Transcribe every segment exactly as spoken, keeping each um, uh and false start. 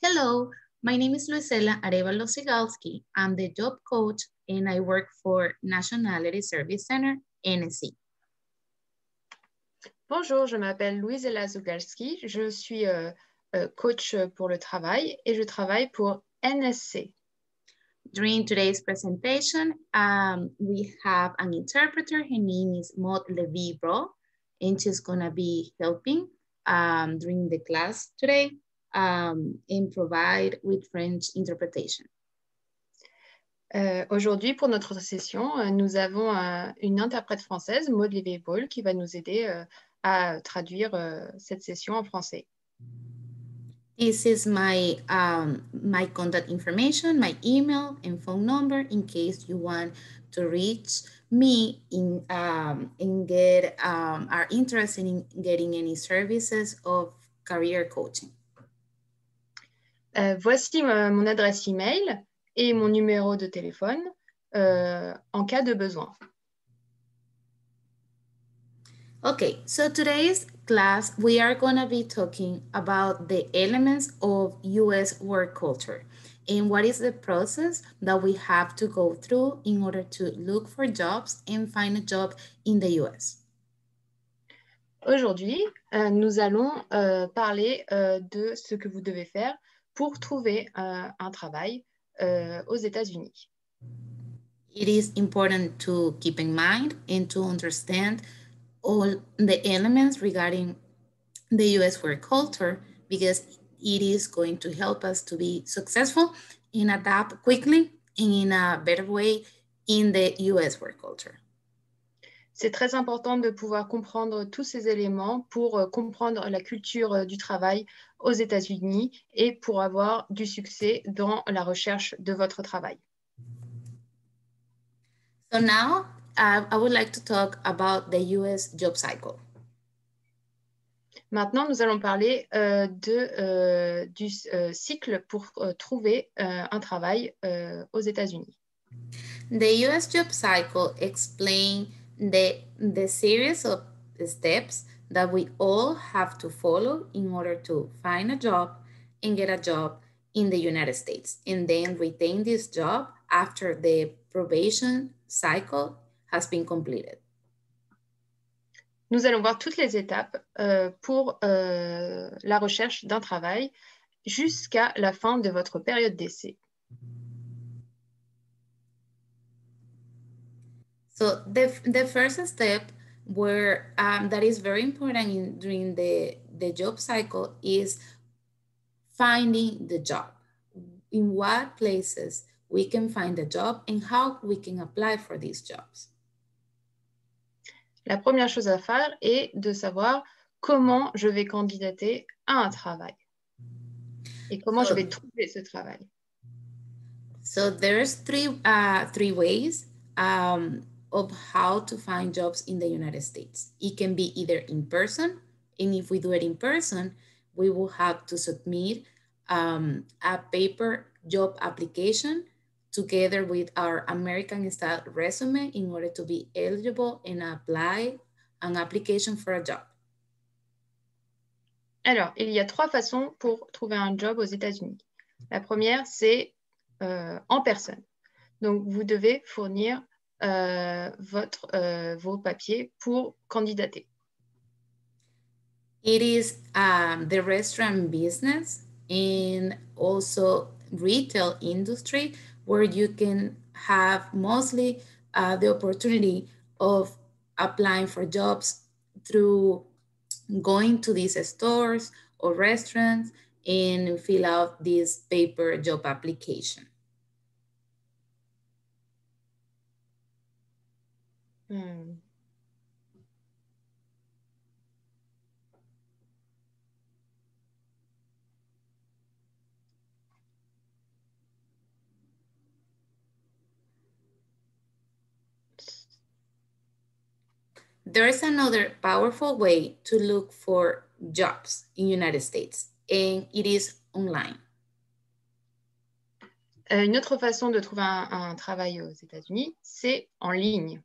Hello, my name is Luisela Arevalo Sigalski. I'm the job coach and I work for Nationality Service Center, N S C. Bonjour, je m'appelle Luisela Zugalski, je suis euh, euh, coach pour le travail et je travaille pour N S C. During today's presentation, um, we have an interpreter. Her name is Maud Levy-Bro, and she's gonna be helping um, during the class today um, and provide with French interpretation. Euh, Aujourd'hui, pour notre session, euh, nous avons euh, une interprète française, Maud Levy-Bro, qui va nous aider euh, à traduire euh, cette session en français. This is my, um, my contact information, my email and phone number in case you want to reach me in, um, and get, um, are interested in getting any services of career coaching. Euh, voici euh, mon adresse email et mon numéro de téléphone euh, en cas de besoin. Okay, so today's class, we are going to be talking about the elements of U S work culture and what is the process that we have to go through in order to look for jobs and find a job in the U S. Aujourd'hui, euh, nous allons euh, parler euh, de ce que vous devez faire pour trouver euh, un travail euh, aux États-Unis. It is important to keep in mind and to understand all the elements regarding the U S work culture because it is going to help us to be successful and adapt quickly and in a better way in the U S work culture. C'est très important de pouvoir comprendre tous ces éléments pour euh, comprendre la culture euh, du travail aux États-Unis et pour avoir du succès dans la recherche de votre travail. So now uh, I would like to talk about the U S job cycle. Maintenant, nous allons parler euh, de, euh, du euh, cycle pour euh, trouver euh, un travail euh, aux États-Unis. The U S job cycle explains the, the series of steps that we all have to follow in order to find a job and get a job in the United States and then retain this job after the probation cycle has been completed. Nous allons voir toutes les étapes euh, pour euh, la recherche d'un travail jusqu'à la fin de votre période d'essai. So the, the first step where um, that is very important in, during the, the job cycle is finding the job. In what places we can find a job and how we can apply for these jobs. La première chose à faire est de savoir comment je vais candidater à un travail et comment so, je vais trouver ce travail. So there's three, uh, three ways um, of how to find jobs in the United States. It can be either in person, and if we do it in person, we will have to submit um, a paper job application together with our American style resume in order to be eligible and apply an application for a job. Alors, il y a trois façons pour trouver un job aux États-Unis. La première, c'est euh, en personne. Donc, vous devez fournir euh, votre, euh, vos papiers pour candidater. It is um, the restaurant business and also retail industry where you can have mostly uh, the opportunity of applying for jobs through going to these stores or restaurants and fill out this paper job application. Hmm. There is another powerful way to look for jobs in United States, and it is online. Euh, une autre façon de trouver un, un travail aux États-Unis, c'est en ligne.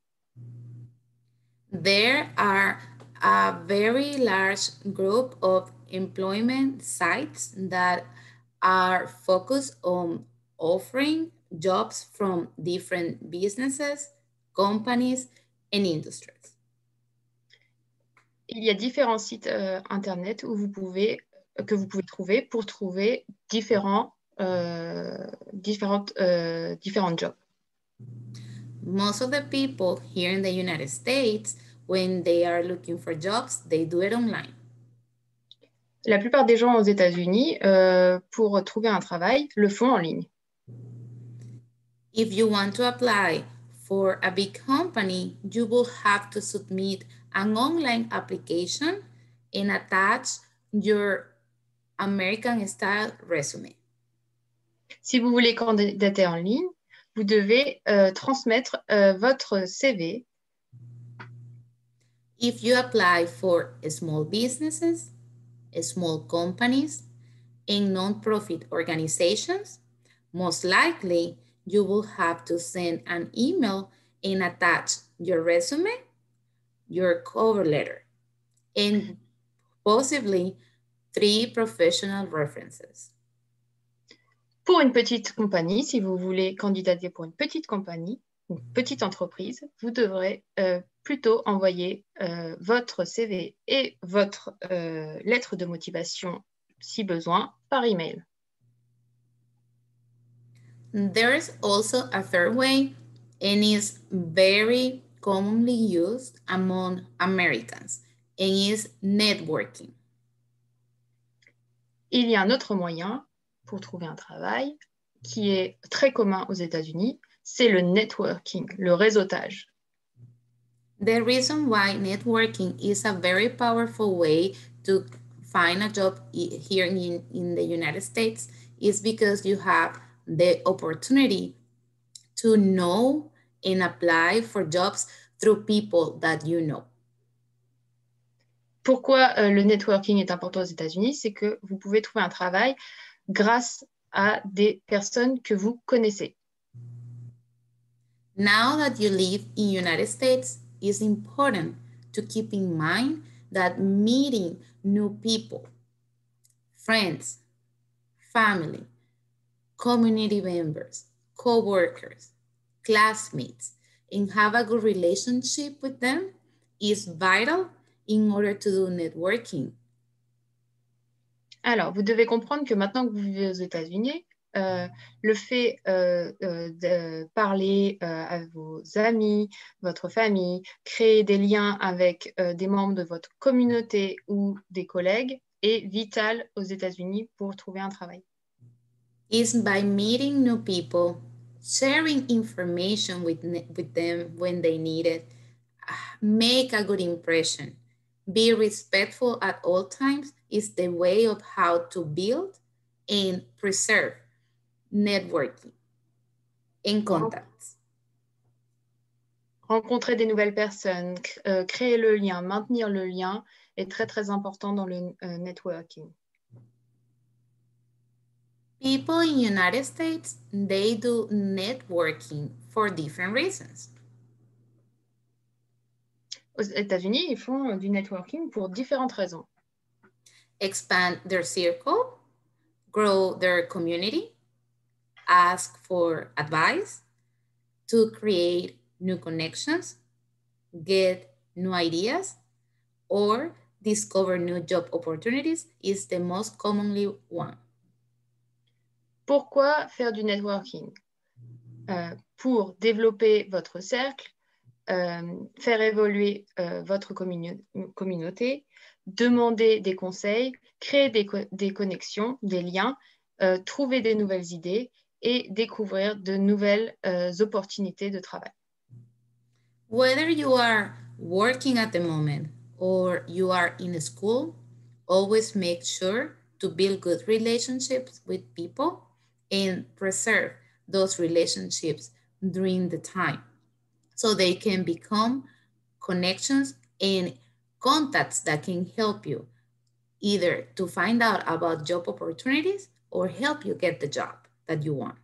There are a very large group of employment sites that are focused on offering jobs from different businesses, companies, and industries. Il y a différents sites euh, internet où vous pouvez, que vous pouvez trouver pour trouver différents, euh, différentes, euh, différents jobs. Most of the people here in the United States, when they are looking for jobs, they do it online. La plupart des gens aux États-Unis, euh, pour trouver un travail, le font en ligne. If you want to apply for a big company, you will have to submit an online application and attach your American style resume. Si vous voulez candidater en ligne, vous devez euh, transmettre euh, votre C V. If you apply for small businesses, small companies, and non-profit organizations, most likely you will have to send an email and attach your resume, your cover letter, and possibly three professional references. Pour une petite compagnie, si vous voulez candidater pour une petite compagnie, une petite entreprise, vous devrez euh, plutôt envoyer euh, votre C V et votre euh, lettre de motivation, si besoin, par email. There is also a third way, and is very commonly used among Americans, and is networking. Il y a un autre moyen pour trouver un travail qui est très commun aux États-Unis, c'est le networking, le réseautage. The reason why networking is a very powerful way to find a job here in, in the United States is because you have the opportunity to know and apply for jobs through people that you know. Pourquoi euh, le networking est important aux États-Unis? C'est que vous pouvez trouver un travail grâce à des personnes que vous connaissez. Now that you live in the United States, it's important to keep in mind that meeting new people, friends, family, community members, co-workers, classmates, and have a good relationship with them is vital in order to do networking. Alors, vous devez comprendre que maintenant que vous vivez aux États-Unis, euh, le fait euh, euh, de parler euh, à vos amis, votre famille, créer des liens avec euh, des membres de votre communauté ou des collègues est vital aux États-Unis pour trouver un travail. Is by meeting new people, sharing information with, with them when they need it, make a good impression, be respectful at all times is the way of how to build and preserve networking and contacts. Rencontrer des nouvelles personnes, euh, créer le lien, maintenir le lien est très très important dans le euh, networking. People in the United States, they do networking for different reasons. Aux États-Unis, ils font du networking pour différentes raisons. Expand their circle, grow their community, ask for advice, to create new connections, get new ideas, or discover new job opportunities is the most commonly one. Pourquoi faire du networking? Euh, pour développer votre cercle, euh, faire évoluer euh, votre communi communauté, demander des conseils, créer des, co des connexions, des liens, euh, trouver des nouvelles idées et découvrir de nouvelles euh, opportunités de travail. Whether you are working at the moment or you are in school, always make sure to build good relationships with people and preserve those relationships during the time so they can become connections and contacts that can help you either to find out about job opportunities or help you get the job that you want.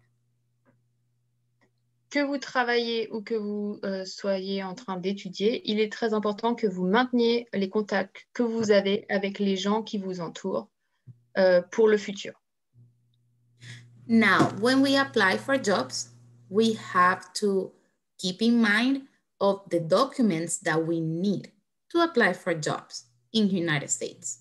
Que vous travaillez ou que vous euh, soyez en train d'étudier, il est très important que vous mainteniez les contacts que vous avez avec les gens qui vous entourent euh, pour le futur. Now, when we apply for jobs, we have to keep in mind of the documents that we need to apply for jobs in the United States.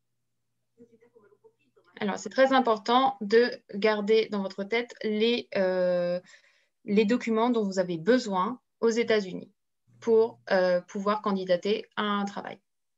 Alors, c'est très important de garder dans votre tête les, euh, les documents dont vous avez besoin aux États-Unis pour euh, pouvoir candidater à un travail.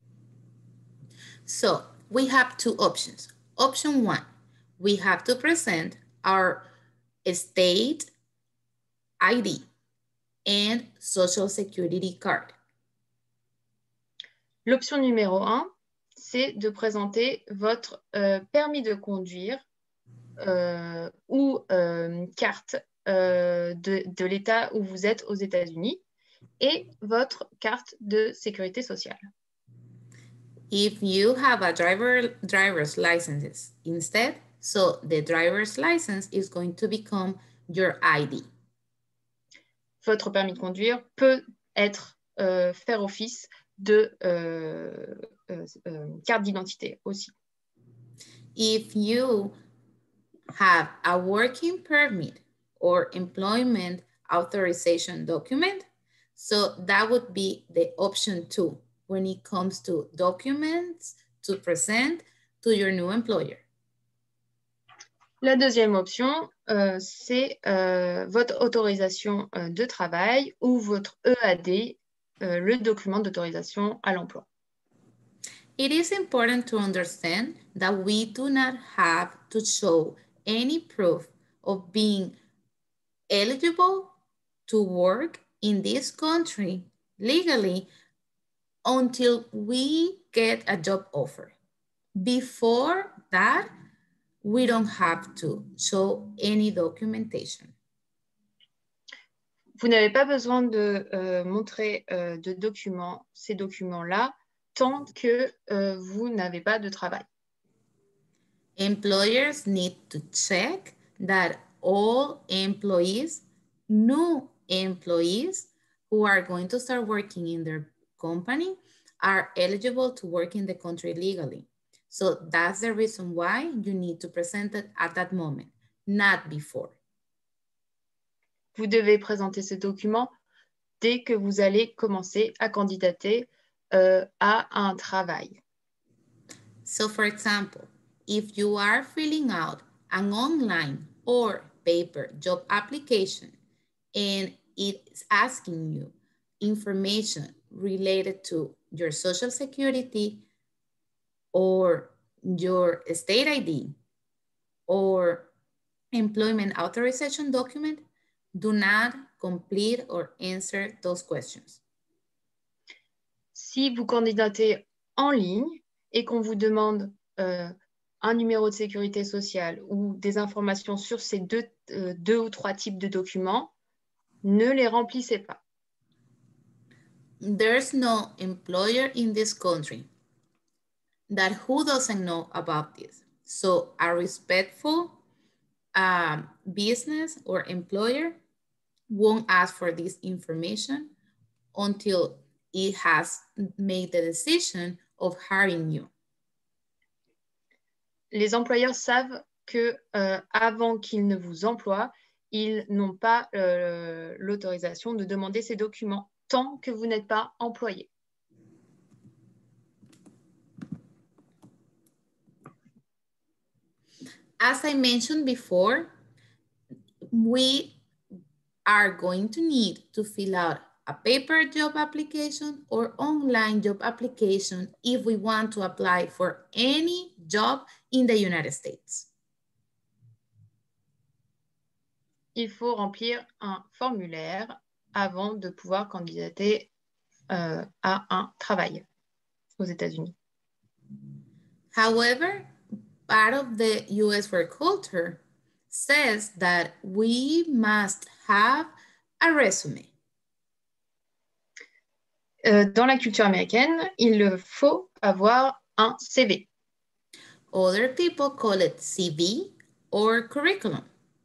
So, we have two options. Option one, we have to present our state I D and Social Security card. L'option numéro un, c'est de présenter votre euh, permis de conduire euh, ou euh, carte euh, de, de l'État où vous êtes aux États-Unis et votre carte de sécurité sociale. If you have a driver, driver's license instead, so the driver's license is going to become your I D. Votre permis de conduire peut être euh, faire office de euh, euh, euh, carte d'identité aussi. If you have a working permit or employment authorization document, so that would be the option two when it comes to documents to present to your new employer. La deuxième option, euh, c'est euh, votre autorisation euh, de travail ou votre E A D, euh, le document d'autorisation à l'emploi. It is important to understand that we do not have to show any proof of being eligible to work in this country legally until we get a job offer. Before that, we don't have to show any documentation. Vous n'avez pas besoin de euh, montrer euh, de documents, ces documents-là, tant que euh, vous n'avez pas de travail. Employers need to check that all employees, new employees who are going to start working in their company are eligible to work in the country legally. So that's the reason why you need to present it at that moment, not before. Vous devez présenter ce document dès que vous allez commencer à candidater euh, à un travail. So for example, if you are filling out an online or paper job application and it's asking you information related to your social security or your state I D or employment authorization document, do not complete or answer those questions. Si vous candidatez en ligne et qu'on vous demande euh, un numéro de sécurité sociale ou des informations sur ces deux, euh, deux ou trois types de documents, ne les remplissez pas. There's no employer in this country that who doesn't know about this. So a respectful um, business or employer won't ask for this information until it has made the decision of hiring you. Les employeurs savent que euh, avant qu'ils ne vous emploient, ils n'ont pas euh, l'autorisation de demander ces documents tant que vous n'êtes pas employé. As I mentioned before, we are going to need to fill out a paper job application or online job application if we want to apply for any job in the United States. Il faut remplir un formulaire avant de pouvoir candidater euh, à un travail aux États-Unis. However, part of the U S work culture says that we must have a resume. Euh, dans la culture américaine, il faut avoir un C V. Other people call it C V or curriculum.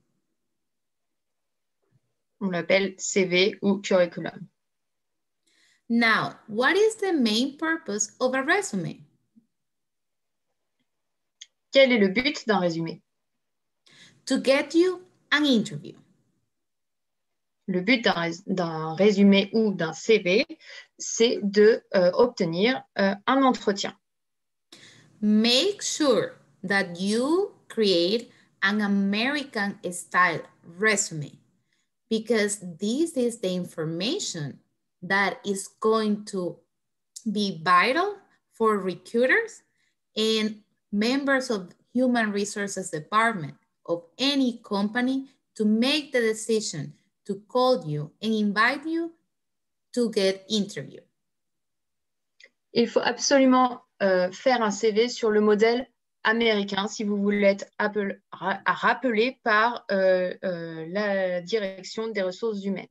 On l'appelle C V ou curriculum. Now, what is the main purpose of a resume? Quel est le but d'un résumé? to get you an interview. Le but d'un résumé ou d'un C V, c'est de euh, obtenir euh, un entretien. Make sure that you create an American style resume, because this is the information that is going to be vital for recruiters and members of human resources department of any company to make the decision to call you and invite you to get interviewed. Il faut absolument euh, faire un C V sur le modèle américain si vous voulez être appel, ra, rappelé par euh, euh, la direction des ressources humaines.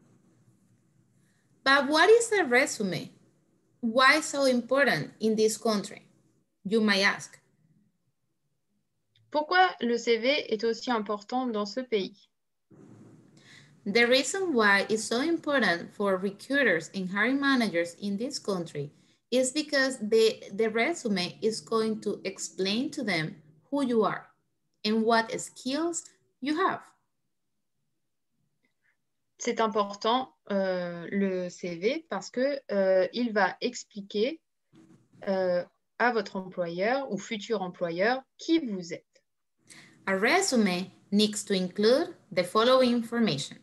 But what is a resume? Why so important in this country? You might ask. Pourquoi le C V est aussi important dans ce pays? The reason why it's so important for recruiters and hiring managers in this country is because the, the resume is going to explain to them who you are and what skills you have. C'est important, euh, le C V, parce que euh, il va expliquer euh, à votre employeur ou futur employeur qui vous êtes. A resume needs to include the following information.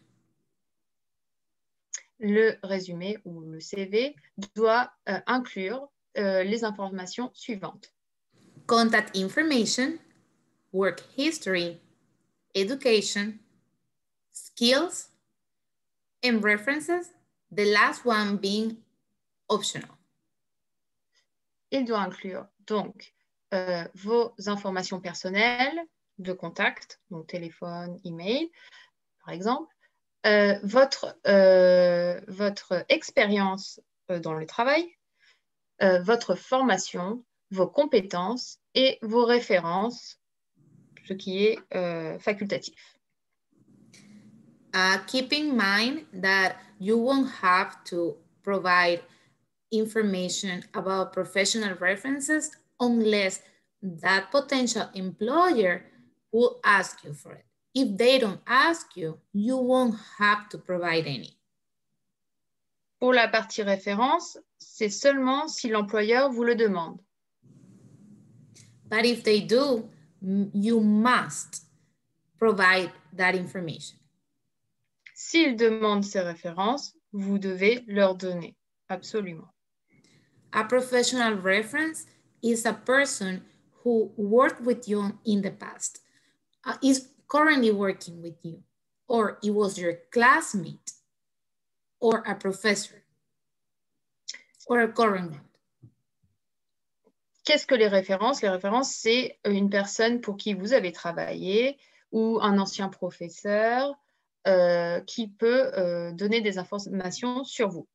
Le résumé ou le C V doit euh, inclure euh, les informations suivantes. Contact information, work history, education, skills, and references, the last one being optional. Il doit inclure donc euh, vos informations personnelles de contact, donc téléphone, email, par exemple, euh, votre, euh, votre expérience euh, dans le travail, euh, votre formation, vos compétences et vos références, ce qui est euh, facultatif. Uh, keep in mind that you won't have to provide information about professional references unless that potential employer will ask you for it. If they don't ask you, you won't have to provide any. Pour la partie référence, c'est seulement si l'employeur vous le demande. But if they do, you must provide that information. S'ils demandent ces références, vous devez leur donner, absolument. A professional reference is a person who worked with you in the past, uh, is currently working with you, or it was your classmate, or a professor, or a current one. Qu'est-ce que les références? Les références, c'est une personne pour qui vous avez travaillé ou un ancien professeur euh, qui peut euh, donner des informations sur vous.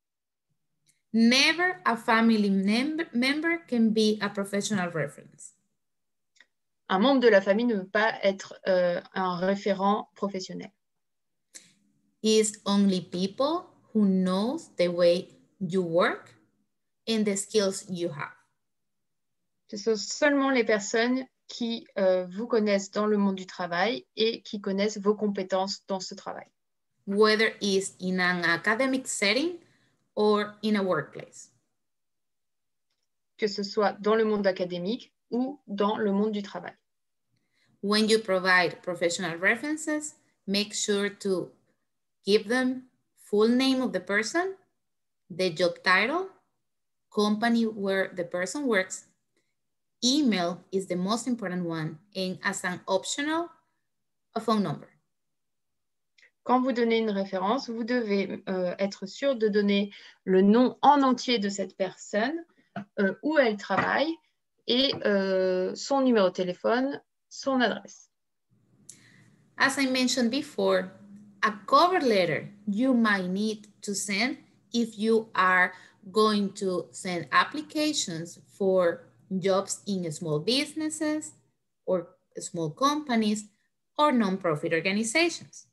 Never a family mem member can be a professional reference. Un membre de la famille ne peut pas être euh, un référent professionnel. It's only people who knows the way you work and the skills you have. Ce sont seulement les personnes qui euh, vous connaissent dans le monde du travail et qui connaissent vos compétences dans ce travail. Whether it's in an academic setting or in a workplace. Que ce soit dans le monde académique ou dans le monde du travail. When you provide professional references, make sure to give them full name of the person, the job title, company where the person works. Email is the most important one, and as an optional, a phone number. Quand vous donnez une référence, vous devez euh, être sûr de donner le nom en entier de cette personne, euh, où elle travaille et euh, son numéro de téléphone, son adresse. As I mentioned before, a cover letter you might need to send if you are going to send applications for jobs in small businesses or small companies or non-profit organizations.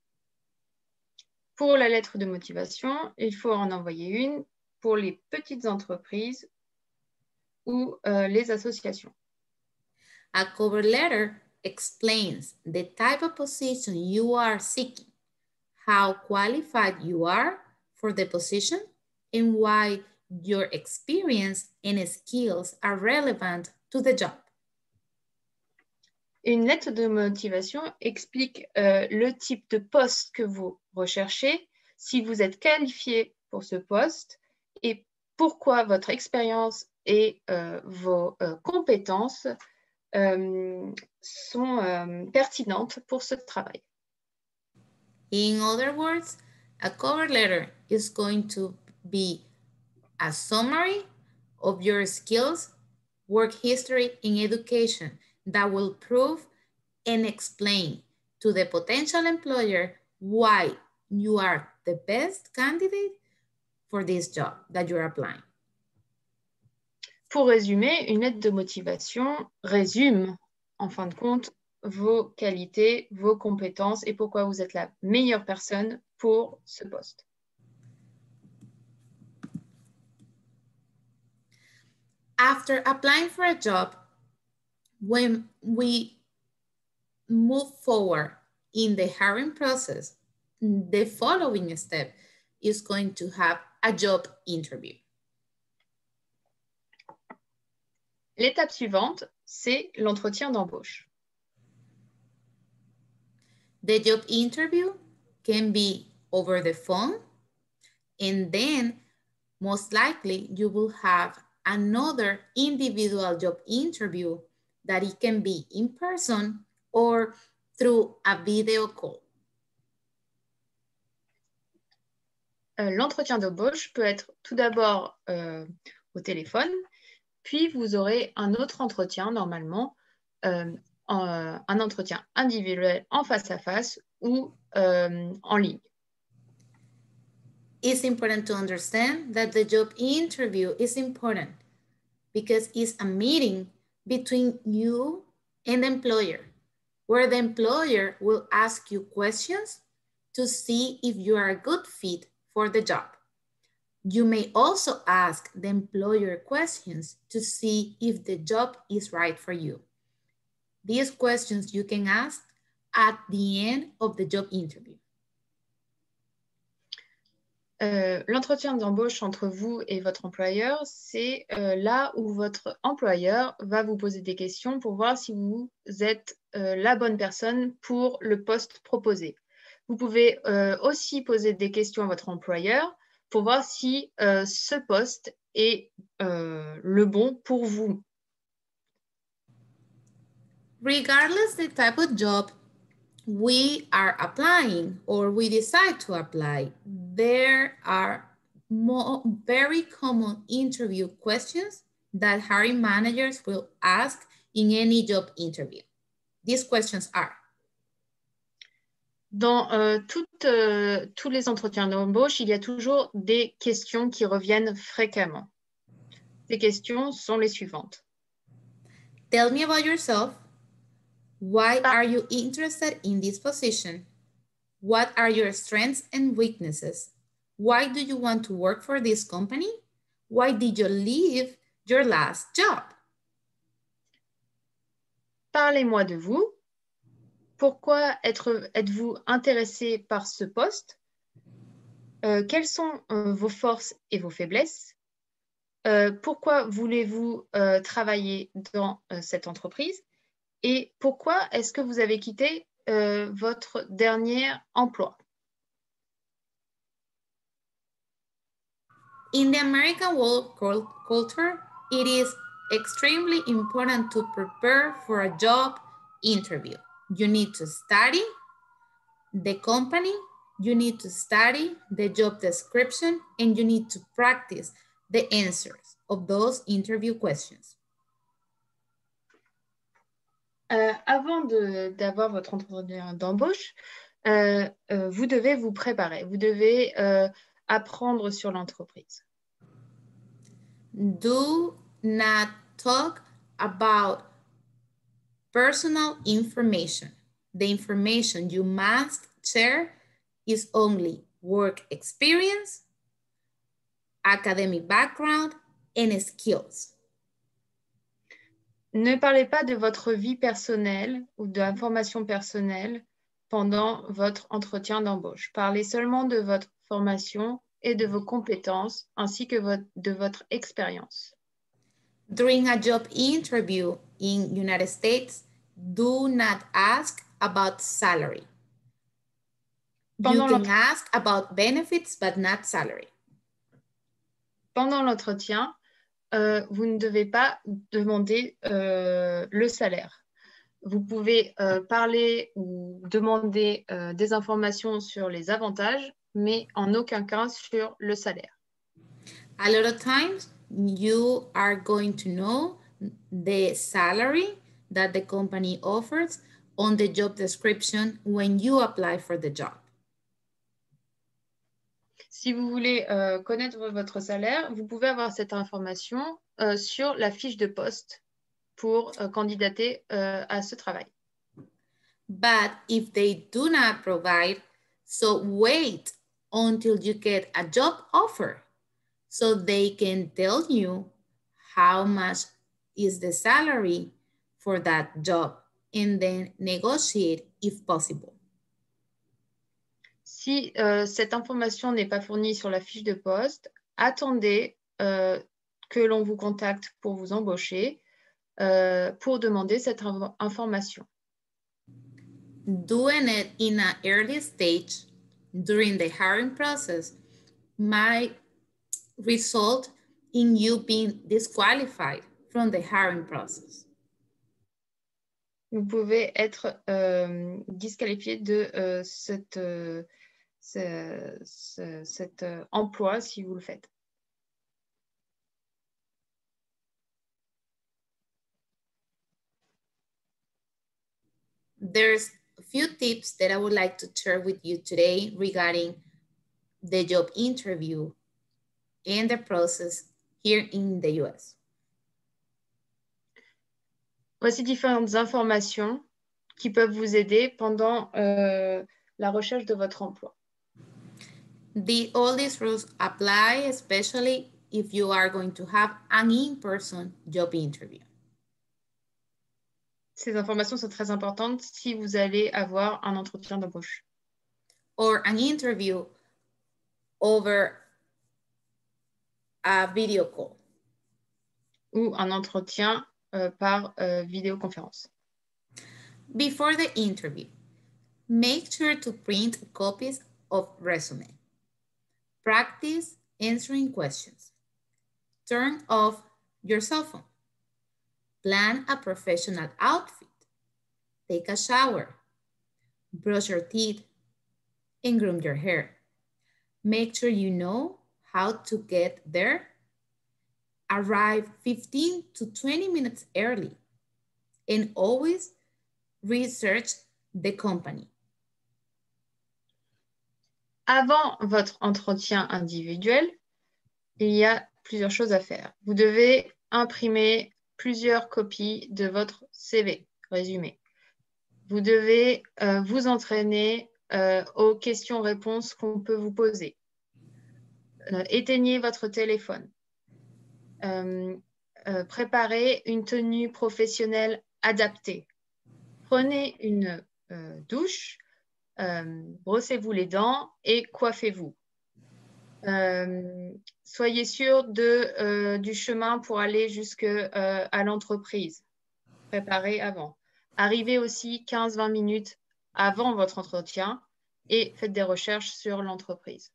Pour la lettre de motivation, il faut en envoyer une pour les petites entreprises ou euh, les associations. A cover letter explains the type of position you are seeking, how qualified you are for the position, and why your experience and skills are relevant to the job. Une lettre de motivation explique euh, le type de poste que vous recherchez, si vous êtes qualifié pour ce poste et pourquoi votre expérience et euh, vos euh, compétences euh, sont euh, pertinentes pour ce travail. In other words, a cover letter is going to be a summary of your skills, work history, and education that will prove and explain to the potential employer why you are the best candidate for this job that you're applying. Pour résumer, une lettre de motivation résume, en fin de compte, vos qualités, vos compétences et pourquoi vous êtes la meilleure personne pour ce poste. After applying for a job, when we move forward in the hiring process, the following step is going to have a job interview. L'étape suivante, c'est l'entretien d'embauche. The job interview can be over the phone, and then most likely you will have another individual job interview that it can be in person or through a video call. Euh, L'entretien d'embauche peut être tout d'abord euh, au téléphone, puis vous aurez un autre entretien normalement, euh, en, un entretien individuel en face à face ou euh, en ligne. It's important to understand that the job interview is important because it's a meeting between you and the employer, where the employer will ask you questions to see if you are a good fit for the job. You may also ask the employer questions to see if the job is right for you. These questions you can ask at the end of the job interview. Euh, L'entretien d'embauche entre vous et votre employeur, c'est euh, là où votre employeur va vous poser des questions pour voir si vous êtes euh, la bonne personne pour le poste proposé. Vous pouvez euh, aussi poser des questions à votre employeur pour voir si euh, ce poste est euh, le bon pour vous. Regardless the type of job we are applying or we decide to apply, there are more very common interview questions that hiring managers will ask in any job interview. These questions are: Dans euh, toutes, euh, tous les entretiens d'embauche, il y a toujours des questions qui reviennent fréquemment. Ces questions sont les suivantes. Tell me about yourself. Why are you interested in this position? What are your strengths and weaknesses? Why do you want to work for this company? Why did you leave your last job? Parlez-moi de vous. Pourquoi êtes-vous intéressé par ce poste? euh, Quelles sont euh, vos forces et vos faiblesses? euh, Pourquoi voulez-vous euh, travailler dans euh, cette entreprise? Et pourquoi est-ce que vous avez quitté euh, votre dernier emploi? In the American world culture, it is extremely important to prepare for a job interview. You need to study the company, you need to study the job description, and you need to practice the answers of those interview questions. Euh, avant d'avoir votre entretien d'embauche, euh, euh, vous devez vous préparer, vous devez euh, apprendre sur l'entreprise. Do not talk about personal information. The information you must share is only work experience, academic background, and skills. ne parlez pas de votre vie personnelle ou d'informations personnelles pendant votre entretien d'embauche. Parlez seulement de votre formation et de vos compétences ainsi que votre, de votre expérience. During a job interview in United States, do not ask about salary. You can ask about benefits, but not salary. Pendant l'entretien, euh, vous ne devez pas demander euh, le salaire. Vous pouvez euh, parler ou demander euh, des informations sur les avantages, mais en aucun cas sur le salaire. A lot of times, you are going to know the salary that the company offers on the job description when you apply for the job. Si vous voulez euh, connaître votre salaire, vous pouvez avoir cette information euh, sur la fiche de poste pour euh, candidater euh, à ce travail. But if they do not provide, so wait until you get a job offer so they can tell you how much is the salary for that job and then negotiate if possible. Si euh, cette information n'est pas fournie sur la fiche de poste, attendez euh, que l'on vous contacte pour vous embaucher euh, pour demander cette inv- information. Doing it in an early stage during the hiring process might result in you being disqualified from the hiring process. Vous pouvez être euh, disqualifié de euh, cette, euh, ce, ce, cet euh, emploi si vous le faites. There's a few tips that I would like to share with you today regarding the job interview and the process here in the U S. Voici différentes informations qui peuvent vous aider pendant euh, la recherche de votre emploi. The, all these rules apply, especially if you are going to have an in-person job interview. Ces informations sont très importantes si vous allez avoir un entretien d'embauche. Or an interview over a video call. Ou un entretien euh, par euh, vidéoconférence. Before the interview, make sure to print copies of resume. Practice answering questions. Turn off your cell phone. Plan a professional outfit. Take a shower. Brush your teeth and groom your hair. Make sure you know how to get there. Arrive fifteen to twenty minutes early and always research the company. Avant votre entretien individuel, il y a plusieurs choses à faire. Vous devez imprimer plusieurs copies de votre C V, résumé. Vous devez euh, vous entraîner euh, aux questions-réponses qu'on peut vous poser. Euh, éteignez votre téléphone. Euh, euh, préparez une tenue professionnelle adaptée. Prenez une euh, douche, euh, brossez-vous les dents et coiffez-vous. Euh, soyez sûr de, euh, du chemin pour aller jusqu'à euh, l'entreprise. Préparez avant. Arrivez aussi quinze à vingt minutes avant votre entretien et faites des recherches sur l'entreprise.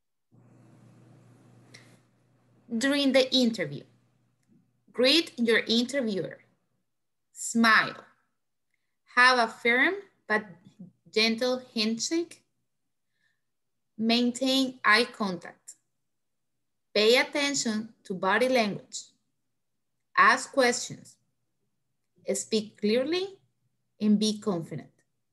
During the interview, greet your interviewer. Smile. Have a firm but gentle handshake. Maintain eye contact. Pay attention to body language. Ask questions. Speak clearly and be confident.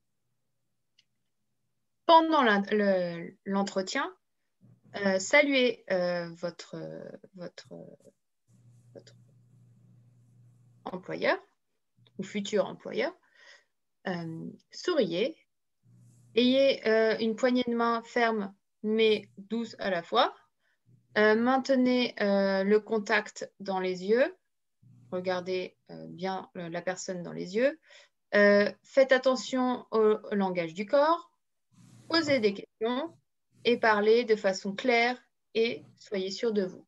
Pendant l'entretien, euh, saluez euh, votre, votre, votre employeur ou futur employeur. Euh, souriez. Ayez euh, une poignée de main ferme mais douce à la fois. Euh, maintenez euh, le contact dans les yeux. Regardez euh, euh, bien la personne dans les yeux. Euh, faites attention au, au langage du corps, posez des questions et parlez de façon claire et soyez sûr de vous.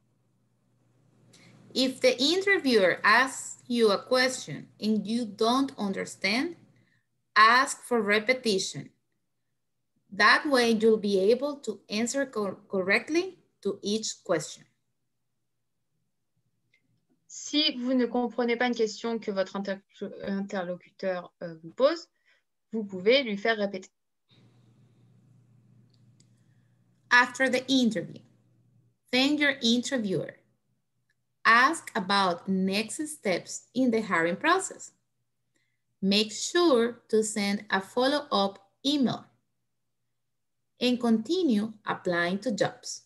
If the interviewer asks you a question and you don't understand, ask for repetition. That way you'll be able to answer co correctly to each question. Si vous ne comprenez pas une question que votre inter interlocuteur euh, vous pose, vous pouvez lui faire répéter. After the interview, thank your interviewer. Ask about next steps in the hiring process. Make sure to send a follow-up email and continue applying to jobs.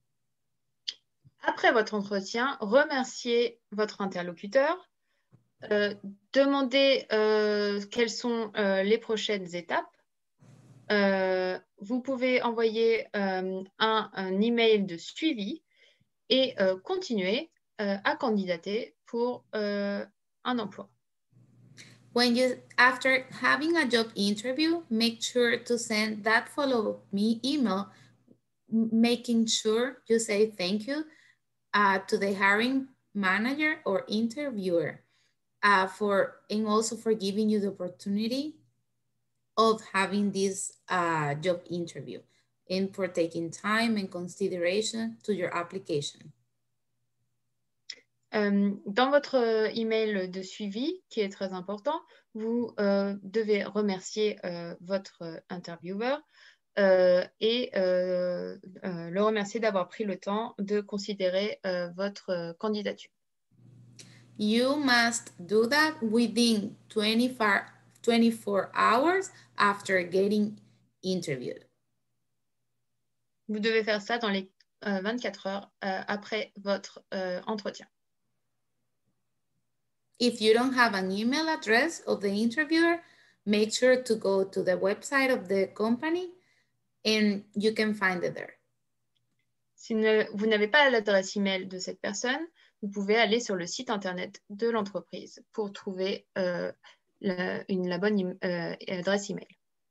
Après votre entretien, remerciez votre interlocuteur, euh, demandez euh, quelles sont euh, les prochaines étapes. Euh, vous pouvez envoyer euh, un, un email de suivi et euh, continuer euh, à candidater pour euh, un emploi. When you, after having a job interview, make sure to send that follow-up me email, making sure you say thank you uh, to the hiring manager or interviewer uh, for, and also for giving you the opportunity of having this uh, job interview and for taking time and consideration to your application. Euh, dans votre email de suivi, qui est très important, vous euh, devez remercier euh, votre intervieweur euh, et euh, euh, le remercier d'avoir pris le temps de considérer euh, votre candidature. You must do that within twenty-four, twenty-four hours after getting interviewed. Vous devez faire ça dans les euh, vingt-quatre heures euh, après votre euh, entretien. If you don't have an email address of the interviewer, make sure to go to the website of the company and you can find it there. Si ne, vous n'avez pas l'adresse email de cette personne, vous pouvez aller sur le site internet de l'entreprise pour trouver euh, la, une, la bonne euh, adresse email.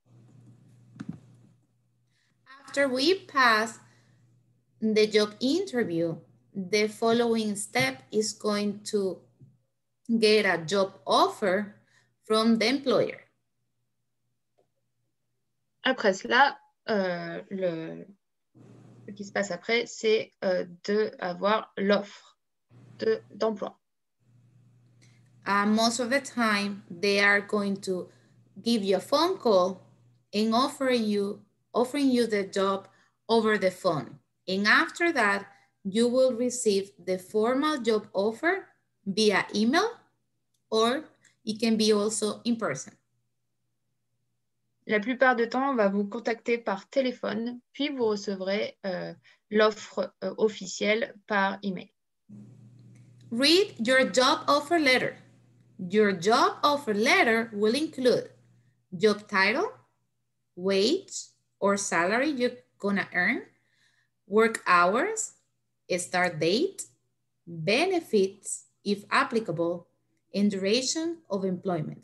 After we pass the job interview, the following step is going to get a job offer from the employer. Après cela, euh, le, ce qui se passe après, c'est euh, d'avoir l'offre d'emploi. Uh, most of the time, they are going to give you a phone call and offer you, offering you the job over the phone. And after that, you will receive the formal job offer via email, or it can be also in person. La plupart du temps, on va vous contacter par téléphone, puis vous recevrez euh, l'offre euh, officielle par email. Read your job offer letter. Your job offer letter will include job title, wage or salary you're gonna earn, work hours, start date, benefits if applicable, and duration of employment.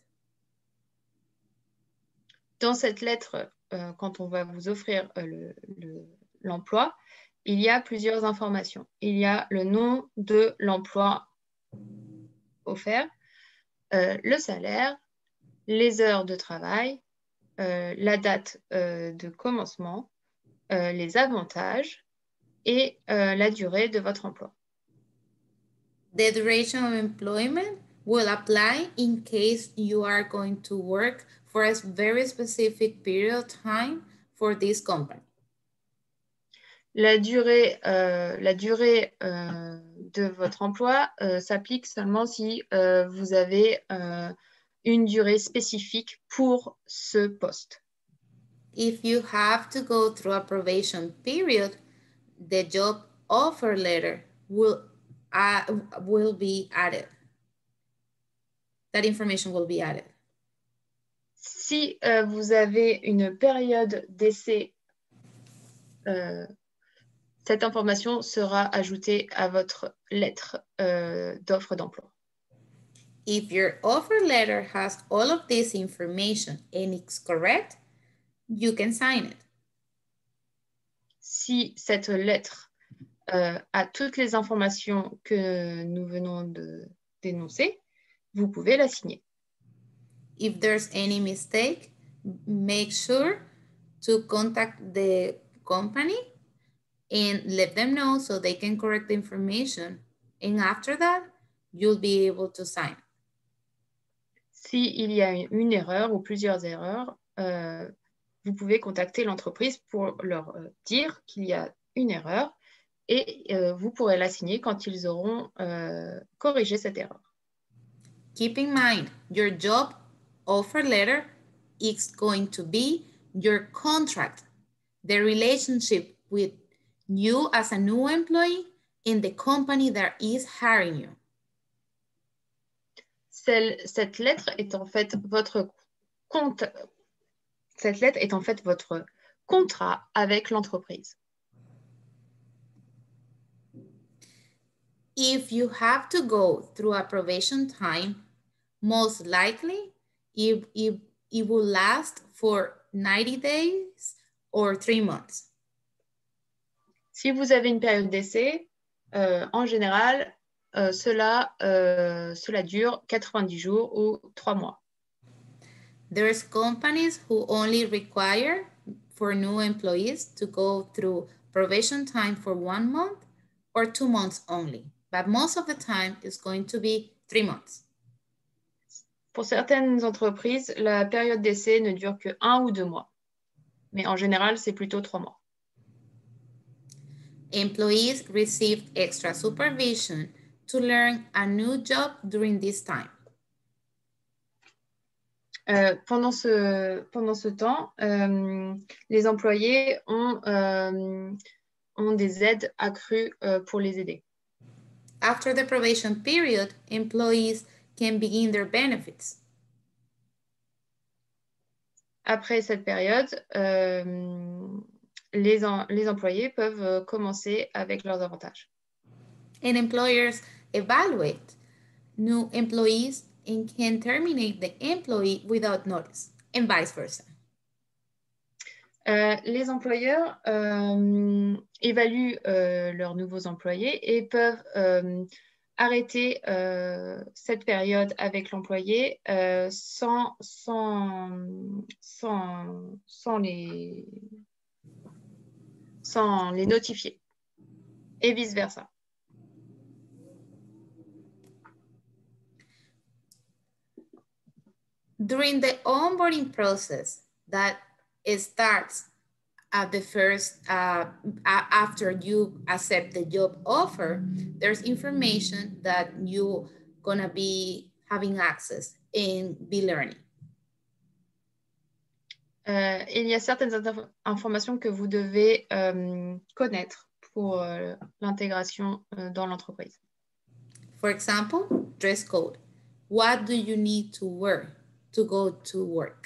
Dans cette lettre, euh, quand on va vous offrir euh, l'emploi, le, le, il y a plusieurs informations. Il y a le nom de l'emploi offert, euh, le salaire, les heures de travail, euh, la date euh, de commencement, euh, les avantages et euh, la durée de votre emploi. The duration of employment will apply in case you are going to work for a very specific period of time for this company. La durée, euh, la durée euh, de votre emploi euh, s'applique seulement si euh, vous avez euh, une durée spécifique pour ce poste. If you have to go through a probation period, the job offer letter will, uh, will be added. That information will be added. Si euh, vous avez une période d'essai, euh, cette information sera ajoutée à votre lettre euh, d'offre d'emploi. If your offer letter has all of this information and it's correct, you can sign it. Si cette lettre euh, a toutes les informations que nous venons de d'énoncer, vous pouvez la signer. If there's any mistake, make sure to contact the company and let them know so they can correct the information. And after that, you'll be able to sign. Si il y a une erreur ou plusieurs erreurs, euh, vous pouvez contacter l'entreprise pour leur euh, dire qu'il y a une erreur et euh, vous pourrez la signer quand ils auront euh, corrigé cette erreur. Keep in mind, your job offer letter is going to be your contract, the relationship with you as a new employee and the company that is hiring you. Celle, cette lettre est en fait votre compte. Cette lettre est en fait votre contrat avec l'entreprise. If you have to go through a probation time, most likely it, it, it will last for ninety days or three months. Si vous avez une période d'essai, euh, en général, euh, cela, euh, cela dure quatre-vingt-dix jours ou trois mois. There's companies who only require for new employees to go through probation time for one month or two months only. But most of the time it's going to be three months. Pour certaines entreprises, la période d'essai ne dure que un ou deux mois. Mais en général, c'est plutôt trois mois. Employees receive extra supervision to learn a new job during this time. Euh, pendant, ce, pendant ce temps, euh, les employés ont, euh, ont des aides accrues euh, pour les aider. After the probation period, employees can begin their benefits. Après cette période, euh, les, en, les employés peuvent commencer avec leurs avantages. And employers evaluate new employees and can terminate the employee without notice, and vice versa. Euh, les employeurs euh, évaluent euh, leurs nouveaux employés et peuvent euh, arrêter euh, cette période avec l'employé euh, sans, sans, sans, sans, les, sans les notifier et vice-versa. During the onboarding process that it starts at the first, uh, after you accept the job offer, there's information that you're gonna be having access and be learning. Euh, il y a certaines informations que vous devez euh, connaître pour euh, l'intégration euh, dans l'entreprise. For example, dress code. What do you need to wear to go to work?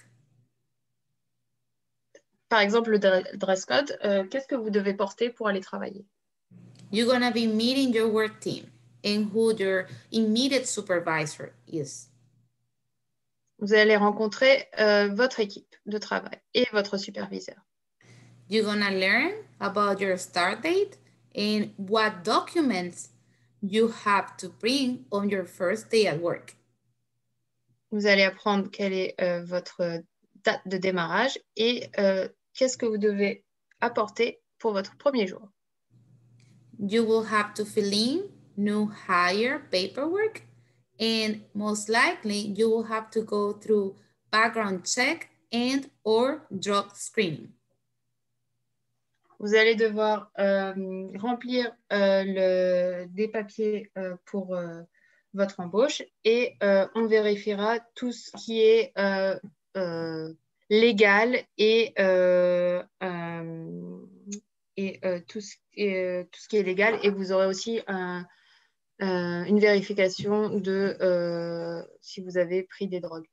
Par exemple, le dress code, euh, qu'est-ce que vous devez porter pour aller travailler? You're gonna be meeting your work team and who your immediate supervisor is. Vous allez rencontrer euh, votre équipe de travail et votre superviseur. You're gonna learn about your start date and what documents you have to bring on your first day at work. Vous allez apprendre quelle est euh, votre date de démarrage et euh, qu'est-ce que vous devez apporter pour votre premier jour. You will have to fill in new hire paperwork and most likely you will have to go through background check and or drug screening. Vous allez devoir euh, remplir euh, le, des papiers euh, pour euh, votre embauche et euh, on vérifiera tout ce qui est euh, euh, légal et, euh, euh, et euh, tout, ce, et, tout ce qui est légal et vous aurez aussi un, un, une vérification de euh, si vous avez pris des drogues.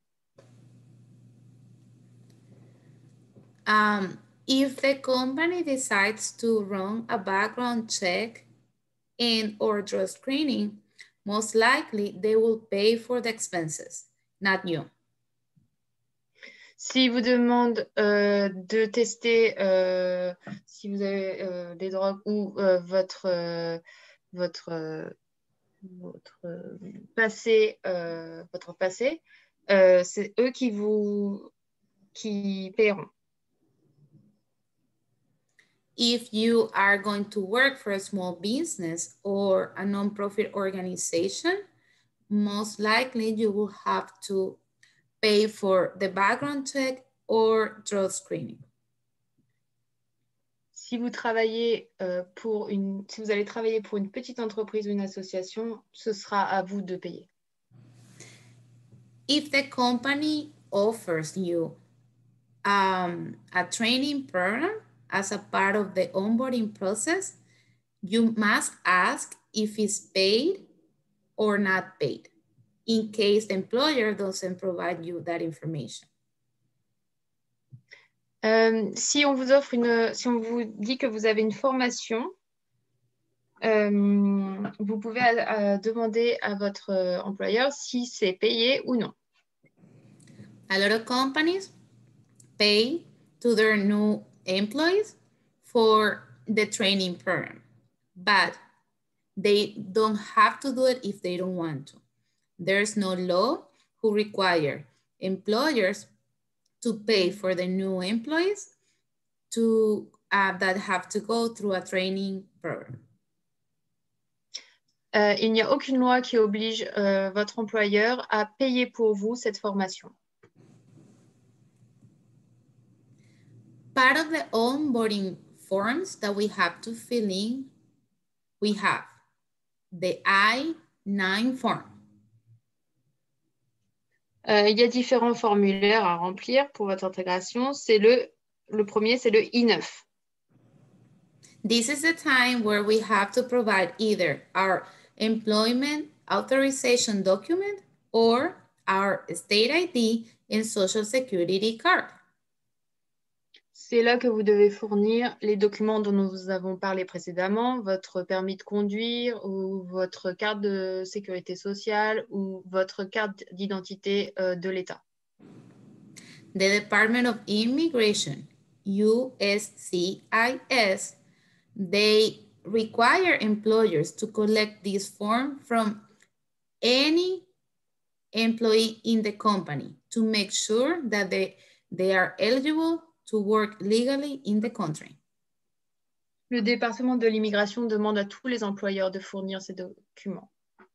Um, if the company decides to run a background check and or drug screening, most likely they will pay for the expenses, not you. Si vous demande euh, de tester euh, si vous avez euh, des drogues ou euh, votre, euh, votre, euh, votre euh, passé, euh, votre passé, euh, c'est eux qui vous qui paieront. If you are going to work for a small business or a non-profit organization, most likely you will have to pay for the background check or drug screening. Si vous travaillez euh, pour une, si vous allez travailler pour une petite entreprise ou une association, ce sera à vous de payer. If the company offers you um, a training program as a part of the onboarding process, you must ask if it's paid or not paid, in case the employer doesn't provide you that information. Euh, si on vous offre une, si on vous dit que vous avez une formation, euh, vous pouvez à, à demander à votre euh, employeur si c'est payé ou non. A lot of companies pay to their new employees for the training program, but they don't have to do it if they don't want to. There's no law who require employers to pay for the new employees to uh, that have to go through a training program. Euh, il n'y a aucune loi qui oblige euh, votre employeur à payer pour vous cette formation. Part of the onboarding forms that we have to fill in, we have the I nine form. Euh, il y a différents formulaires à remplir pour votre intégration. C'est le, le premier, c'est le I neuf. This is the time where we have to provide either our employment authorization document or our state I D and social security card. C'est là que vous devez fournir les documents dont nous avons parlé précédemment, votre permis de conduire ou votre carte de sécurité sociale ou votre carte d'identité euh, de l'État. The Department of Immigration, U S C I S, they require employers to collect this form from any employee in the company to make sure that they, they are eligible to work legally in the country. Le département de l'immigration demande à tous les employeurs de fournir ces documents.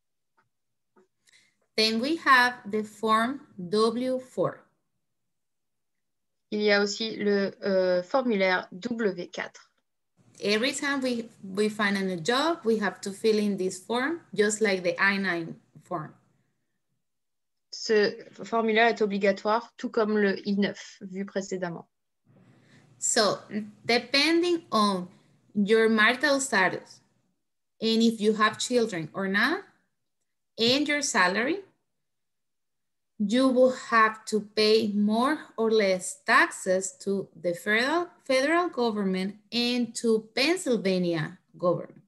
Then we have the form W four. Il y a aussi le euh, formulaire W quatre. Every time we, we find a new job, we have to fill in this form, just like the I nine form. Ce formulaire est obligatoire, tout comme le I neuf, vu précédemment. So, depending on your marital status, and if you have children or not, and your salary, you will have to pay more or less taxes to the federal, federal government and to Pennsylvania government.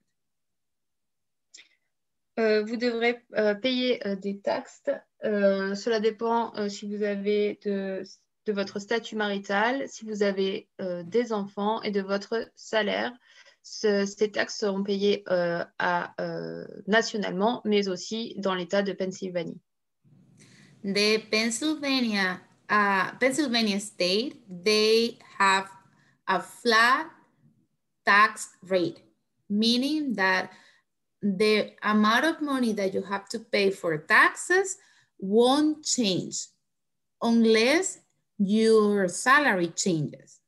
Euh, vous devrez euh, payer euh, des taxes. Euh, cela dépend euh, si vous avez de, de votre statut marital, si vous avez euh, des enfants et de votre salaire. Ce, ces taxes seront payées euh, à, euh, nationalement, mais aussi dans l'État de Pennsylvanie. The Pennsylvania, uh, Pennsylvania state, they have a flat tax rate, meaning that the amount of money that you have to pay for taxes won't change unless your salary changes.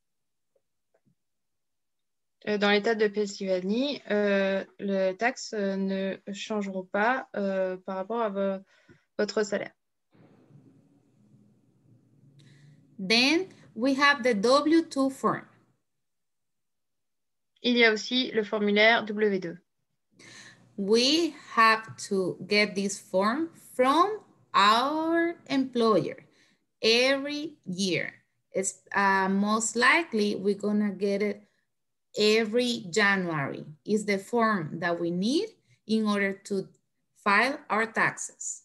Dans l'État de Pennsylvanie, euh, les taxes euh, ne changeront pas euh, par rapport à vo votre salaire. Then we have the W two form. Il y a aussi le formulaire W deux. We have to get this form from our employer every year. It's uh, most likely we're gonna get it every January. Is the form that we need in order to file our taxes.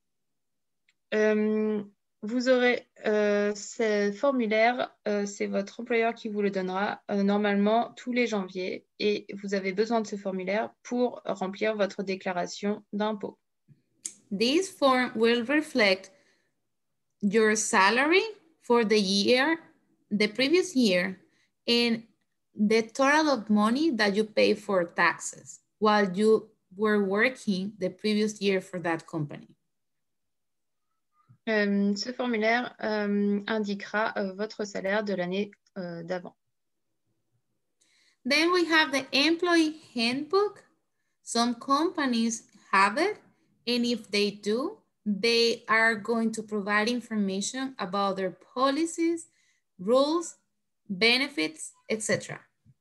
Euh, vous aurez euh, ce formulaire, euh, c'est votre employeur qui vous le donnera euh, normalement tous les janvier et vous avez besoin de ce formulaire pour remplir votre déclaration d'impôt. This form will reflect your salary for the year, the previous year, and the total of money that you pay for taxes while you were working the previous year for that company. Euh, ce formulaire euh, indiquera euh, votre salaire de l'année euh, d'avant. Then we have the employee handbook. Some companies have it, and if they do, they are going to provide information about their policies, rules, benefits, et cetera.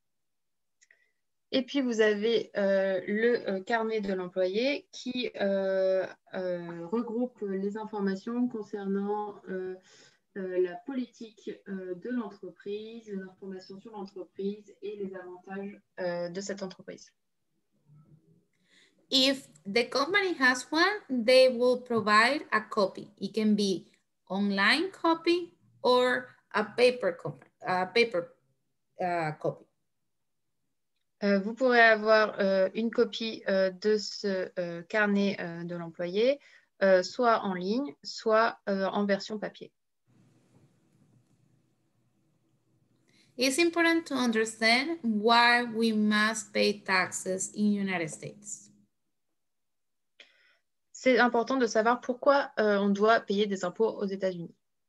Et puis, vous avez euh, le euh, carnet de l'employé qui euh, euh, regroupe les informations concernant euh, euh, la politique euh, de l'entreprise, les informations sur l'entreprise et les avantages euh, de cette entreprise. If the company has one, they will provide a copy. It can be online copy or a paper copy. A paper, uh, copy. Euh, vous pourrez avoir euh, une copie euh, de ce euh, carnet euh, de l'employé, euh, soit en ligne, soit euh, en version papier. It's important to understand why we must pay taxes in the United States. C'est important de savoir pourquoi euh, on doit payer des impôts aux États-Unis.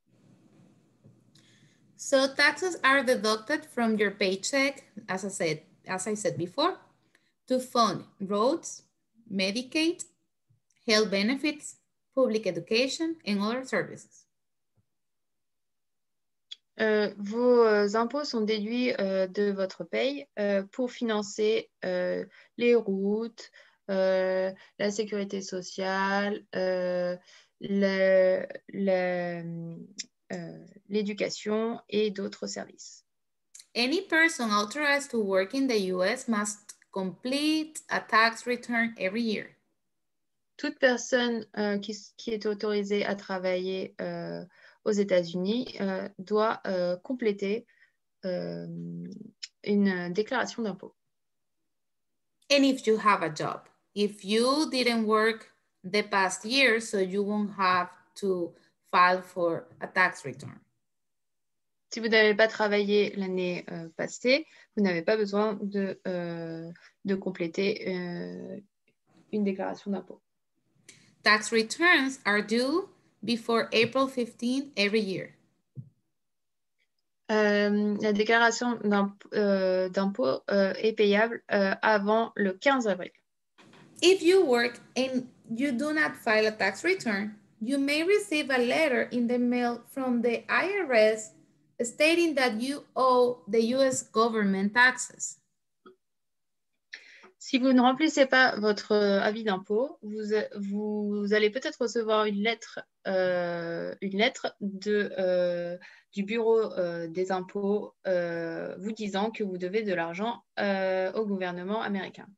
So taxes are deducted from your paycheck, as I said, as I said before, to fund roads, Medicaid, health benefits, public education, and other services. Euh, vos impôts sont déduits euh, de votre paye euh, pour financer euh, les routes, euh, la sécurité sociale, euh, l'éducation et d'autres services. Any person authorized to work in the U S must complete a tax return every year. Toute personne euh, qui, qui est autorisée à travailler euh, aux États-Unis euh, doit euh, compléter euh, une déclaration d'impôt. And if you have a job, if you didn't work the past year, so you won't have to file for a tax return. Si vous n'avez pas travaillé l'année euh, passée, vous n'avez pas besoin de, euh, de compléter euh, une déclaration d'impôt. Tax returns are due before April fifteenth every year. Euh, la déclaration d'impôt euh, euh, est payable euh, avant le quinze avril. If you work and you do not file a tax return, you may receive a letter in the mail from the I R S stating that you owe the U S government taxes. Si vous ne remplissez pas votre euh, avis d'impôt, vous, vous allez peut-être recevoir une lettre, euh, une lettre de, euh, du bureau euh, des impôts euh, vous disant que vous devez de l'argent euh, au gouvernement américain.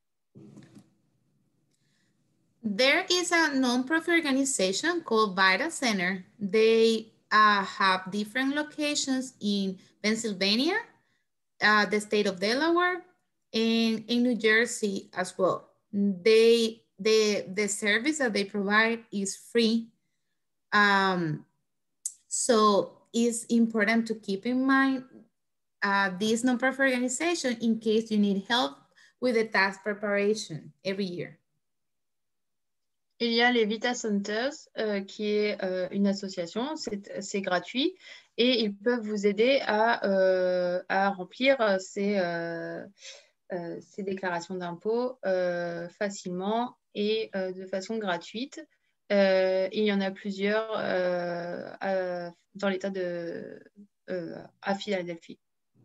There is a non-profit organization called Vita Center. They uh, have different locations in Pennsylvania, uh, the state of Delaware, and in New Jersey as well. They, the, the service that they provide is free. Um, so it's important to keep in mind uh, this non-profit organization in case you need help with the tax preparation every year. Il y a les Vita Centers, euh, qui est euh, une association, c'est gratuit, et ils peuvent vous aider à, euh, à remplir ces, euh, euh, ces déclarations d'impôts euh, facilement et euh, de façon gratuite. Euh, il y en a plusieurs euh, à, dans l'État de euh, à Philadelphie.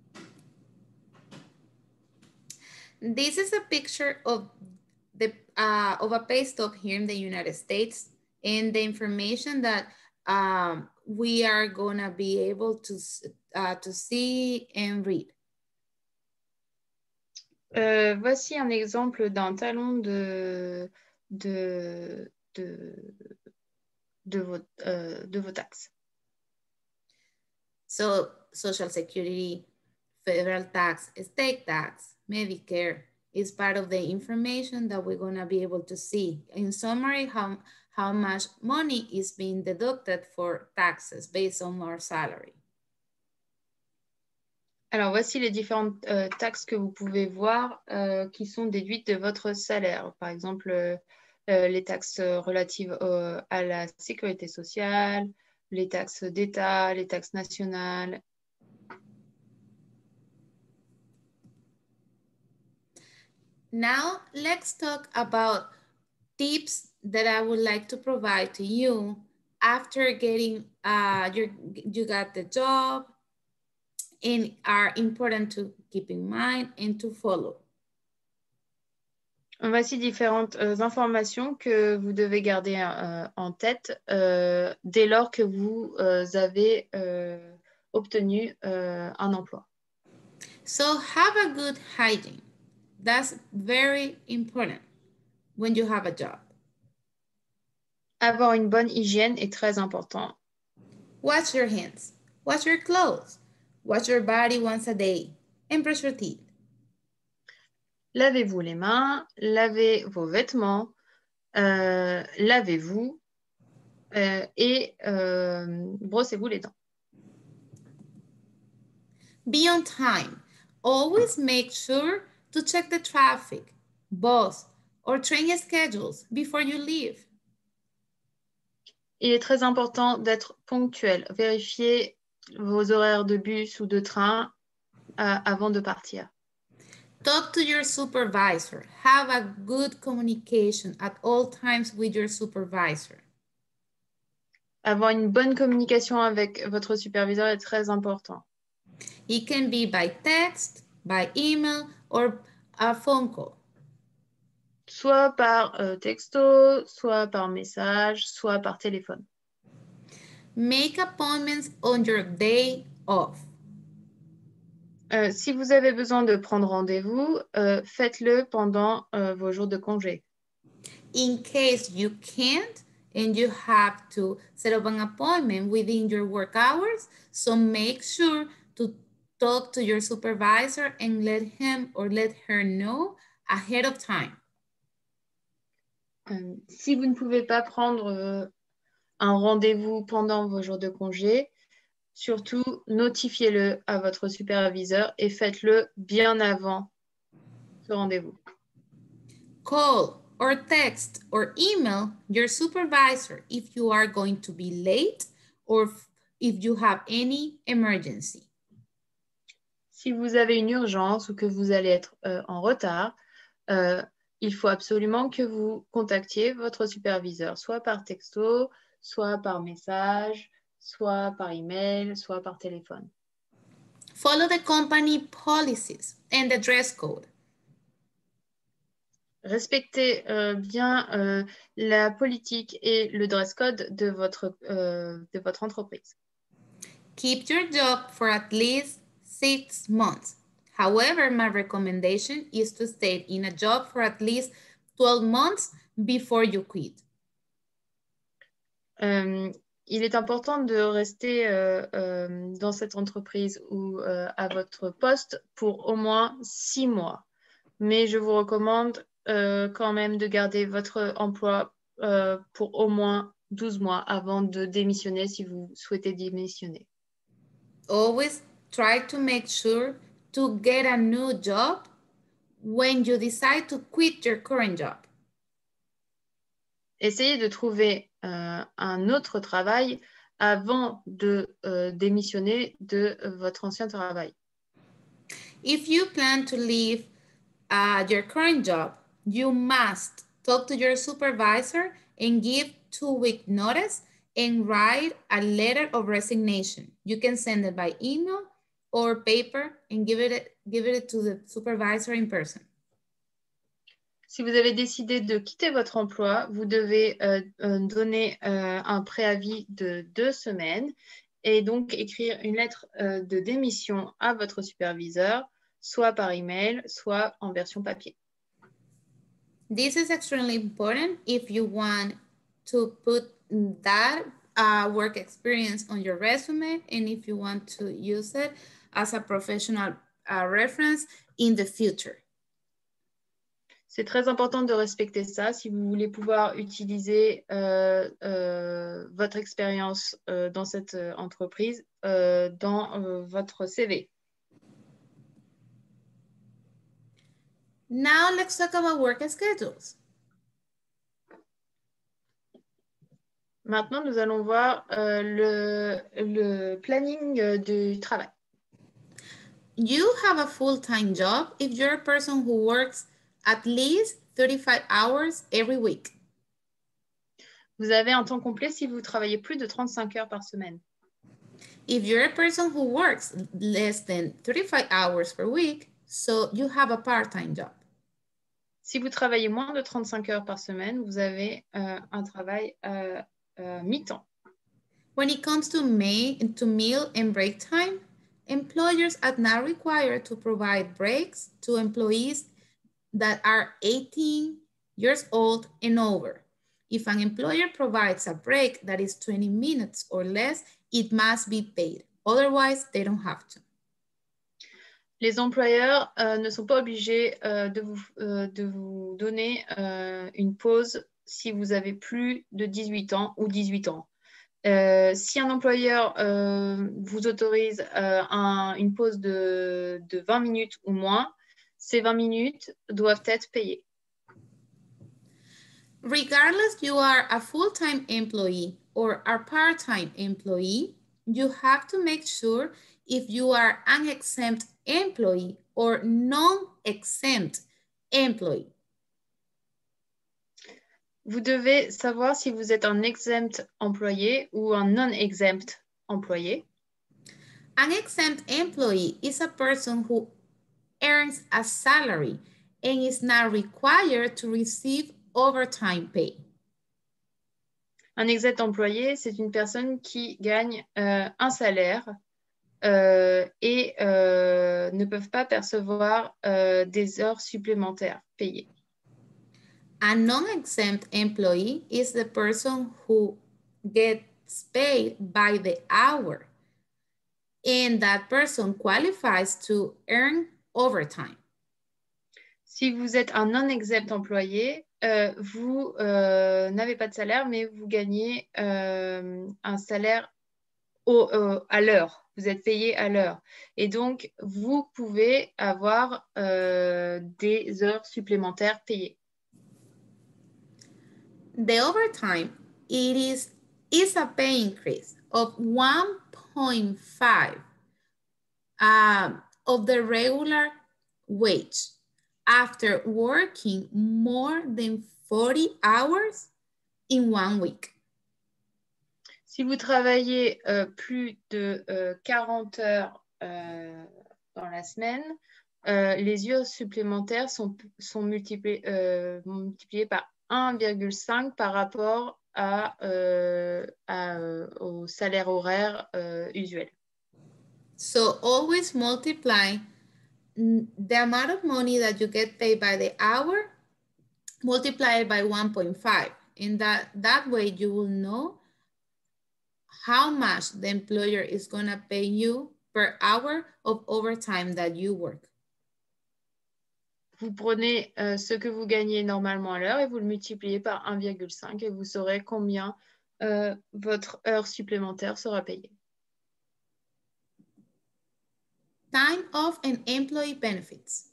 This is a picture of the uh, of a pay stub here in the United States, and the information that um, we are gonna be able to uh, to see and read. Euh, voici un exemple d'un talon de, de, de, de, vos, euh, de vos taxes. So, Social Security, federal tax, state tax, Medicare is part of the information that we're going to be able to see. In summary, how, how much money is being deducted for taxes based on our salary. Alors, voici les différentes euh, taxes que vous pouvez voir euh, qui sont déduites de votre salaire. Par exemple, euh, euh, les taxes relatives euh, à la sécurité sociale, les taxes d'État, les taxes nationales. Now, let's talk about tips that I would like to provide to you after getting, uh, your, you got the job, and are important to keep in mind and to follow. Voici différentes euh, informations que vous devez garder euh, en tête euh, dès lors que vous euh, avez euh, obtenu euh, un emploi. So have a good hygiene. That's very important when you have a job. Avoir une bonne hygiène est très important. Wash your hands, wash your clothes, wash your body once a day, and brush your teeth. Lavez-vous les mains, lavez vos vêtements, euh, lavez-vous euh, et euh, brossez-vous les dents. Be on time. Always make sure to check the traffic, bus, or train schedules before you leave. Il est très important d'être ponctuel. Vérifiez vos horaires de bus ou de train euh, avant de partir. Talk to your supervisor. Have a good communication at all times with your supervisor. Avoir une bonne communication avec votre superviseur est très important. It can be by text, by email, or a phone call. Soit par euh, texto, soit par message, soit par téléphone. Make appointments on your day off. Euh, si vous avez besoin de prendre rendez-vous, euh, faites-le pendant euh, vos jours de congé. In case you can't and you have to set up an appointment within your work hours, so make sure to talk to your supervisor and let him or let her know ahead of time. Euh, si vous ne pouvez pas prendre euh, un rendez-vous pendant vos jours de congé, surtout notifiez-le à votre superviseur et faites-le bien avant ce rendez-vous. Call or text or email your supervisor if you are going to be late or if you have any emergency. Si vous avez une urgence ou que vous allez être euh, en retard, euh, il faut absolument que vous contactiez votre superviseur, soit par texto, soit par message, soit par email, soit par téléphone. Follow the company policies and the dress code. Respectez euh, bien euh, la politique et le dress code de votre, euh, de votre entreprise. Keep your job for at least six months. However, my recommendation is to stay in a job for at least twelve months before you quit. Euh, il est important de rester euh, euh, dans cette entreprise ou euh, à votre poste pour au moins six mois. Mais je vous recommande euh, quand même de garder votre emploi euh, pour au moins douze mois avant de démissionner si vous souhaitez démissionner. Always try to make sure to get a new job when you decide to quit your current job. Essayez de trouver euh, un autre travail avant de euh, démissionner de votre ancien travail. If you plan to leave uh, your current job, you must talk to your supervisor and give two-week notice and write a letter of resignation. You can send it by email or paper and give it, give it to the supervisor in person. Si vous avez décidé de quitter votre emploi, vous devez euh, euh, donner euh, un préavis de deux semaines et donc écrire une lettre euh, de démission à votre superviseur, soit par email, soit en version papier. This is extremely important if you want to put that uh, work experience on your resume and if you want to use it as a professional uh, reference in the future. C'est très important de respecter ça si vous voulez pouvoir utiliser euh, euh, votre expérience euh, dans cette euh, entreprise euh, dans euh, votre C V. Now let's talk about work schedules. Maintenant, nous allons voir euh, le, le planning euh, du travail. You have a full-time job if you're a person who works at least thirty-five hours every week. Vous avez un temps complet si vous travaillez plus de trente-cinq heures par semaine. If you're a person who works less than thirty-five hours per week, so you have a part-time job. Si vous travaillez moins de trente-cinq heures par semaine, vous avez euh, un travail euh, euh, mi-temps. When it comes to, may, to meal and break time, employers are now required to provide breaks to employees that are eighteen years old and over. If an employer provides a break that is twenty minutes or less, it must be paid. Otherwise, they don't have to. Les employeurs euh, ne sont pas obligés euh, de, vous, euh, de vous donner euh, une pause si vous avez plus de dix-huit ans ou dix-huit ans. Euh, si un employeur euh, vous autorise euh, un, une pause de, de vingt minutes ou moins, ces vingt minutes doivent être payées. Regardless you are a full-time employee or a part-time employee, you have to make sure if you are an exempt employee or non-exempt employee. Vous devez savoir si vous êtes un exempt employé ou un non-exempt employé. An exempt employee is a person who earns a salary and is not required to receive overtime pay. Un exempt employé, c'est une personne qui gagne euh, un salaire euh, et euh, ne peuvent pas percevoir euh, des heures supplémentaires payées. A non-exempt employee is the person who gets paid by the hour, and that person qualifies to earn overtime. Si vous êtes un non-exempt employé, euh, vous euh, n'avez pas de salaire, mais vous gagnez euh, un salaire au, euh, à l'heure. Vous êtes payé à l'heure. Et donc, vous pouvez avoir euh, des heures supplémentaires payées. The overtime, it is, is a pay increase of one point five um, of the regular wage after working more than forty hours in one week. Si vous travaillez euh, plus de euh, quarante heures euh, dans la semaine, euh, les heures supplémentaires sont, sont multipliées, euh, multipliées par un virgule cinq par rapport à, euh, à, euh, au salaire horaire euh, usuel. So always multiply the amount of money that you get paid by the hour, multiply it by one point five. And that, that way you will know how much the employer is going to pay you per hour of overtime that you work. Vous prenez euh, ce que vous gagnez normalement à l'heure et vous le multipliez par un virgule cinq et vous saurez combien euh, votre heure supplémentaire sera payée. Time off and employee benefits.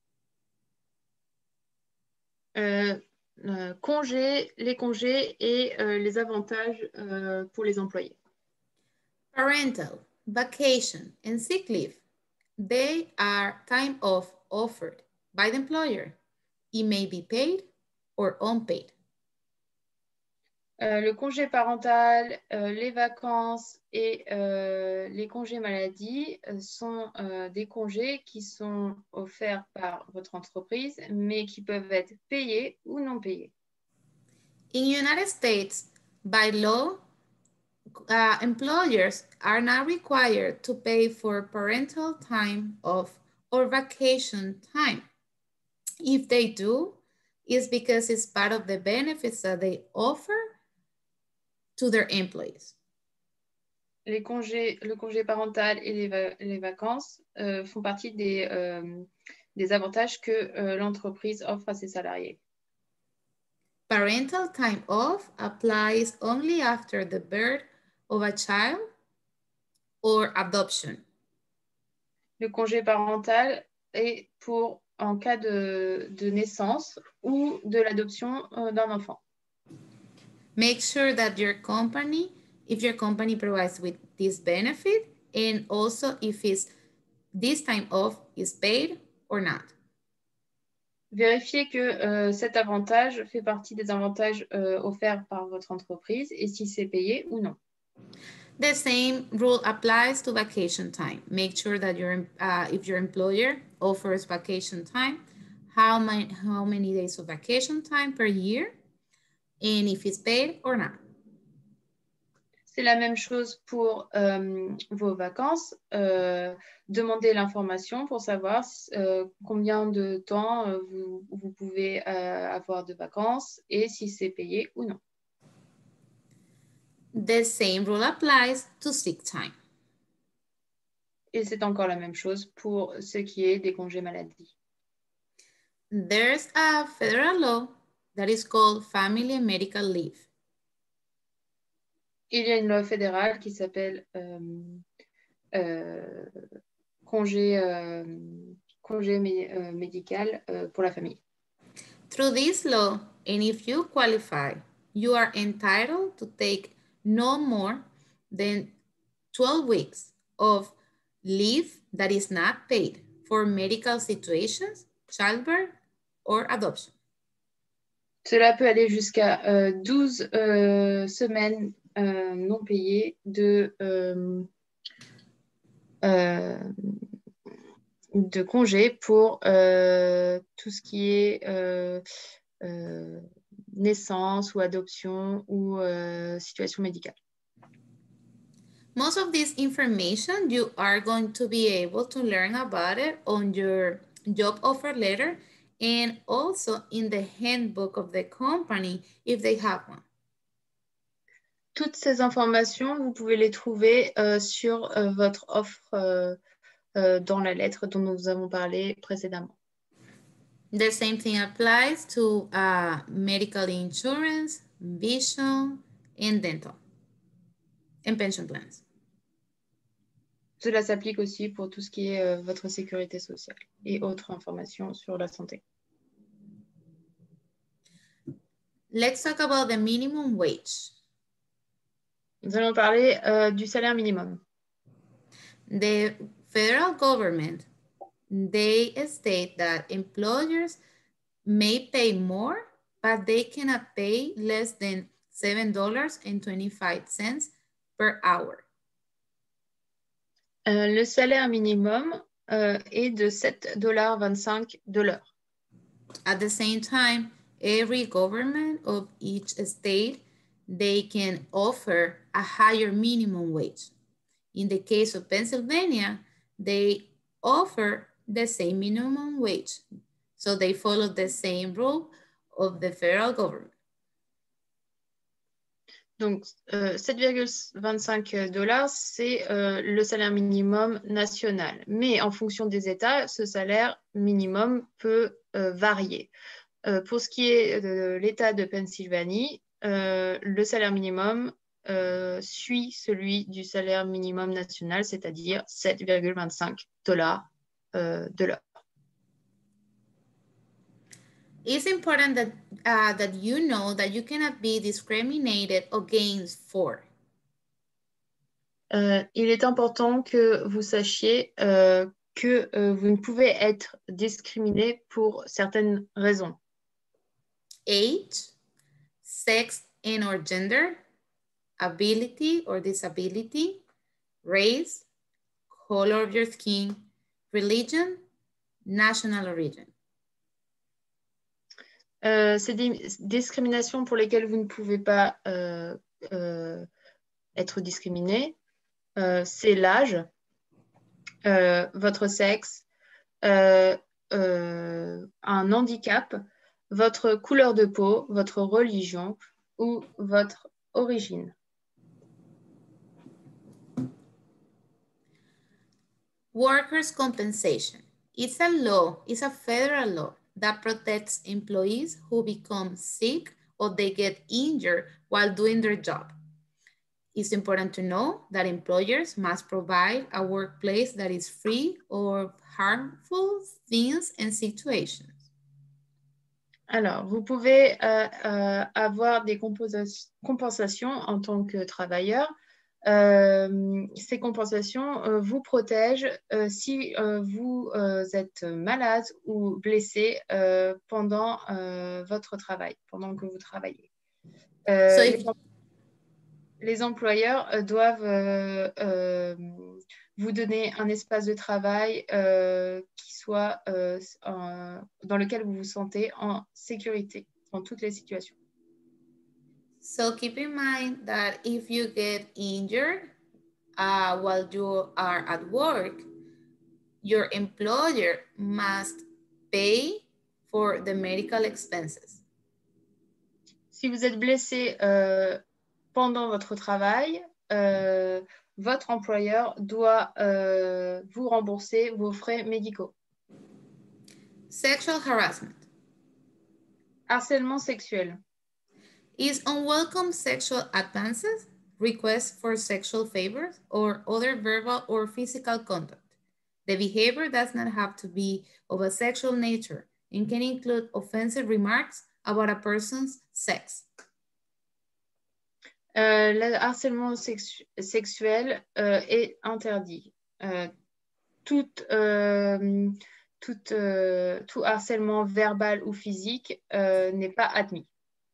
Euh, euh, congés, les congés et euh, les avantages euh, pour les employés. Parental, vacation, and sick leave. They are time off offered by the employer. It may be paid or unpaid. Euh, le congé parental, euh, les vacances et euh, les congés maladie euh, sont euh, des congés qui sont offerts par votre entreprise, mais qui peuvent être payés ou non payés. In United States, by law, uh, employers are not required to pay for parental time off or vacation time. If they do, is because it's part of the benefits that they offer to their employees. Les congés, le congé parental et les, va les vacances euh, font partie des, euh, des avantages que euh, l'entreprise offre à ses salariés. Parental time off applies only after the birth of a child or adoption. Le congé parental est pour en cas de, de naissance ou de l'adoption euh, d'un enfant. Make sure that your company, if your company provides with this benefit, and also if it's, this time off is paid or not. Vérifiez que euh, cet avantage fait partie des avantages euh, offerts par votre entreprise et si c'est payé ou non. The same rule applies to vacation time. Make sure that your, uh, if your employer offers vacation time, how many, how many days of vacation time per year, and if it's paid or not. C'est la même chose pour euh, vos vacances. Euh, demandez l'information pour savoir euh, combien de temps euh, vous, vous pouvez euh, avoir de vacances et si c'est payé ou non. The same rule applies to sick time. Et c'est encore la même chose pour ce qui est des congés maladie. There's a federal law that is called Family and Medical Leave. Il y a une loi fédérale qui s'appelle euh, euh, congé, euh, congé mé euh, médical euh, pour la famille. Through this law, and if you qualify, you are entitled to take no more than twelve weeks of leave that is not paid for medical situations, childbirth, or adoption. Cela peut aller jusqu'à euh, douze euh, semaines euh, non payées de, euh, euh, de congés pour euh, tout ce qui est euh, euh, naissance ou adoption ou euh, situation médicale. Most of this information, you are going to be able to learn about it on your job offer letter and also in the handbook of the company if they have one. Toutes ces informations, vous pouvez les trouver euh, sur euh, votre offre euh, euh, dans la lettre dont nous avons parlé précédemment. The same thing applies to uh, medical insurance, vision, and dental, and pension plans. Cela s'applique aussi pour tout ce qui est euh, votre sécurité sociale et autres informations sur la santé. Let's talk about the minimum wage. Nous allons parler euh, du salaire minimum. The federal government, they state that employers may pay more, but they cannot pay less than seven dollars and twenty-five cents per hour. Euh, le salaire minimum euh, est de sept dollars vingt-cinq de l'heure. At the same time, every government of each state, they can offer a higher minimum wage. In the case of Pennsylvania, they offer the same minimum wage. So they follow the same rule of the federal government. Donc, euh, sept virgule vingt-cinq dollars, c'est euh, le salaire minimum national. Mais en fonction des États, ce salaire minimum peut euh, varier. Euh, pour ce qui est de l'État de Pennsylvanie, euh, le salaire minimum euh, suit celui du salaire minimum national, c'est-à-dire sept virgule vingt-cinq dollars euh, de l'heure. It's important that, uh, that you know that you cannot be discriminated against for. Euh, il est important que vous sachiez euh, que euh, vous ne pouvez être discriminé pour certaines raisons. Age, sex and or gender, ability or disability, race, color of your skin, religion, national origin. Euh, c'est des discriminations pour lesquelles vous ne pouvez pas euh, euh, être discriminé. Euh, c'est l'âge, euh, votre sexe, euh, euh, un handicap, votre couleur de peau, votre religion ou votre origine. Workers' compensation. It's a law, it's a federal law that protects employees who become sick or they get injured while doing their job. It's important to know that employers must provide a workplace that is free of harmful things and situations. Alors, vous pouvez euh, euh, avoir des compensations en tant que travailleur. Euh, ces compensations euh, vous protègent euh, si euh, vous euh, êtes malade ou blessé euh, pendant euh, votre travail, pendant que vous travaillez. Euh, So les, if, les employeurs euh, doivent euh, euh, vous donner un espace de travail euh, qui soit euh, en, dans lequel vous vous sentez en sécurité dans toutes les situations. So keep in mind that if you get injured uh, while you are at work, your employer must pay for the medical expenses. Si vous êtes blessé euh, pendant votre travail, euh, votre employeur doit euh, vous rembourser vos frais médicaux. Sexual harassment. Harcèlement sexuel. Is unwelcome sexual advances, requests for sexual favors, or other verbal or physical contact. The behavior does not have to be of a sexual nature and can include offensive remarks about a person's sex. Euh, le harcèlement sexu sexuel euh, est interdit. Euh, tout, euh, tout, euh, tout harcèlement verbal ou physique euh, n'est pas admis.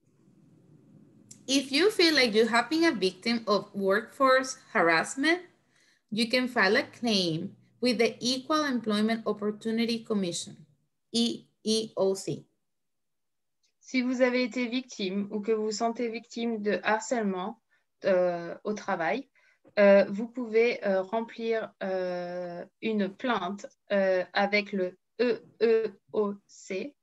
If you feel like you have been a victim of workforce harassment, you can file a claim with the Equal Employment Opportunity Commission, E E O C. Si vous avez été victime ou que vous vous sentez victime de harcèlement euh, au travail, euh, vous pouvez euh, remplir euh, une plainte euh, avec le E E O C.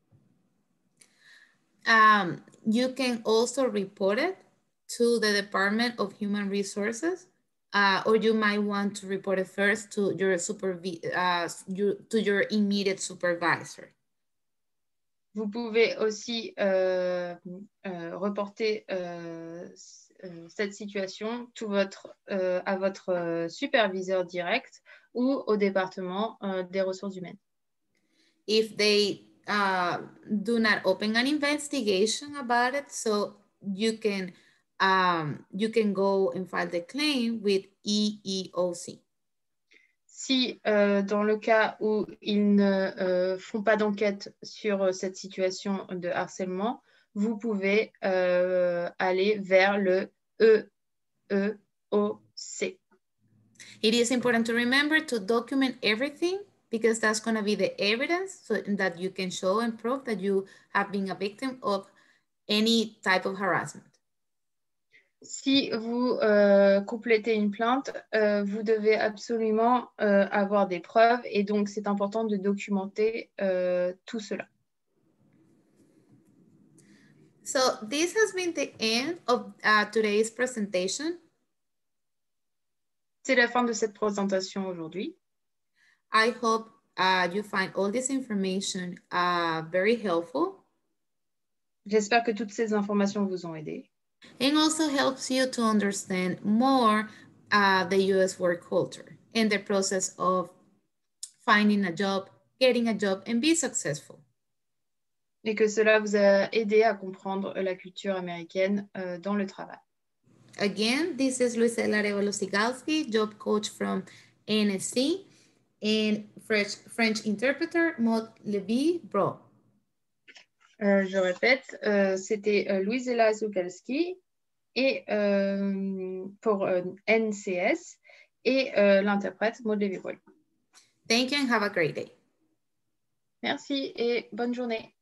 Um, you can also report it to the Department of Human Resources, uh, or you might want to report it first to your supervi uh, you, to your immediate supervisor. Vous pouvez aussi euh, euh, reporter euh, cette situation tout votre, euh, à votre superviseur direct ou au département euh, des ressources humaines. If they uh, do not open an investigation about it, so you can um, you can go and file the claim with E E O C. Si euh, dans le cas où ils ne euh, font pas d'enquête sur euh, cette situation de harcèlement, vous pouvez euh, aller vers le E E O C. It is important to remember to document everything because that's going to be the evidence so that you can show and prove that you have been a victim of any type of harassment. Si vous euh, complétez une plainte, euh, vous devez absolument euh, avoir des preuves et donc c'est important de documenter euh, tout cela. So this has been the end of uh, today's presentation. C'est la fin de cette présentation aujourd'hui. I hope uh, you find all this information uh, very helpful. J'espère que toutes ces informations vous ont aidé. And also helps you to understand more uh, the U S work culture and the process of finding a job, getting a job, and be successful. Et que cela vous a aidé à comprendre la culture américaine euh, dans le travail. Again, this is Luisela Arevalo-Sigalski, job coach from N S C, and French, French interpreter Maud Levy-Bro. Euh, je répète, euh, c'était euh, Luisela Zukalski et euh, pour euh, N C S et euh, l'interprète Maud Levy-Bro. Thank you and have a great day. Merci et bonne journée.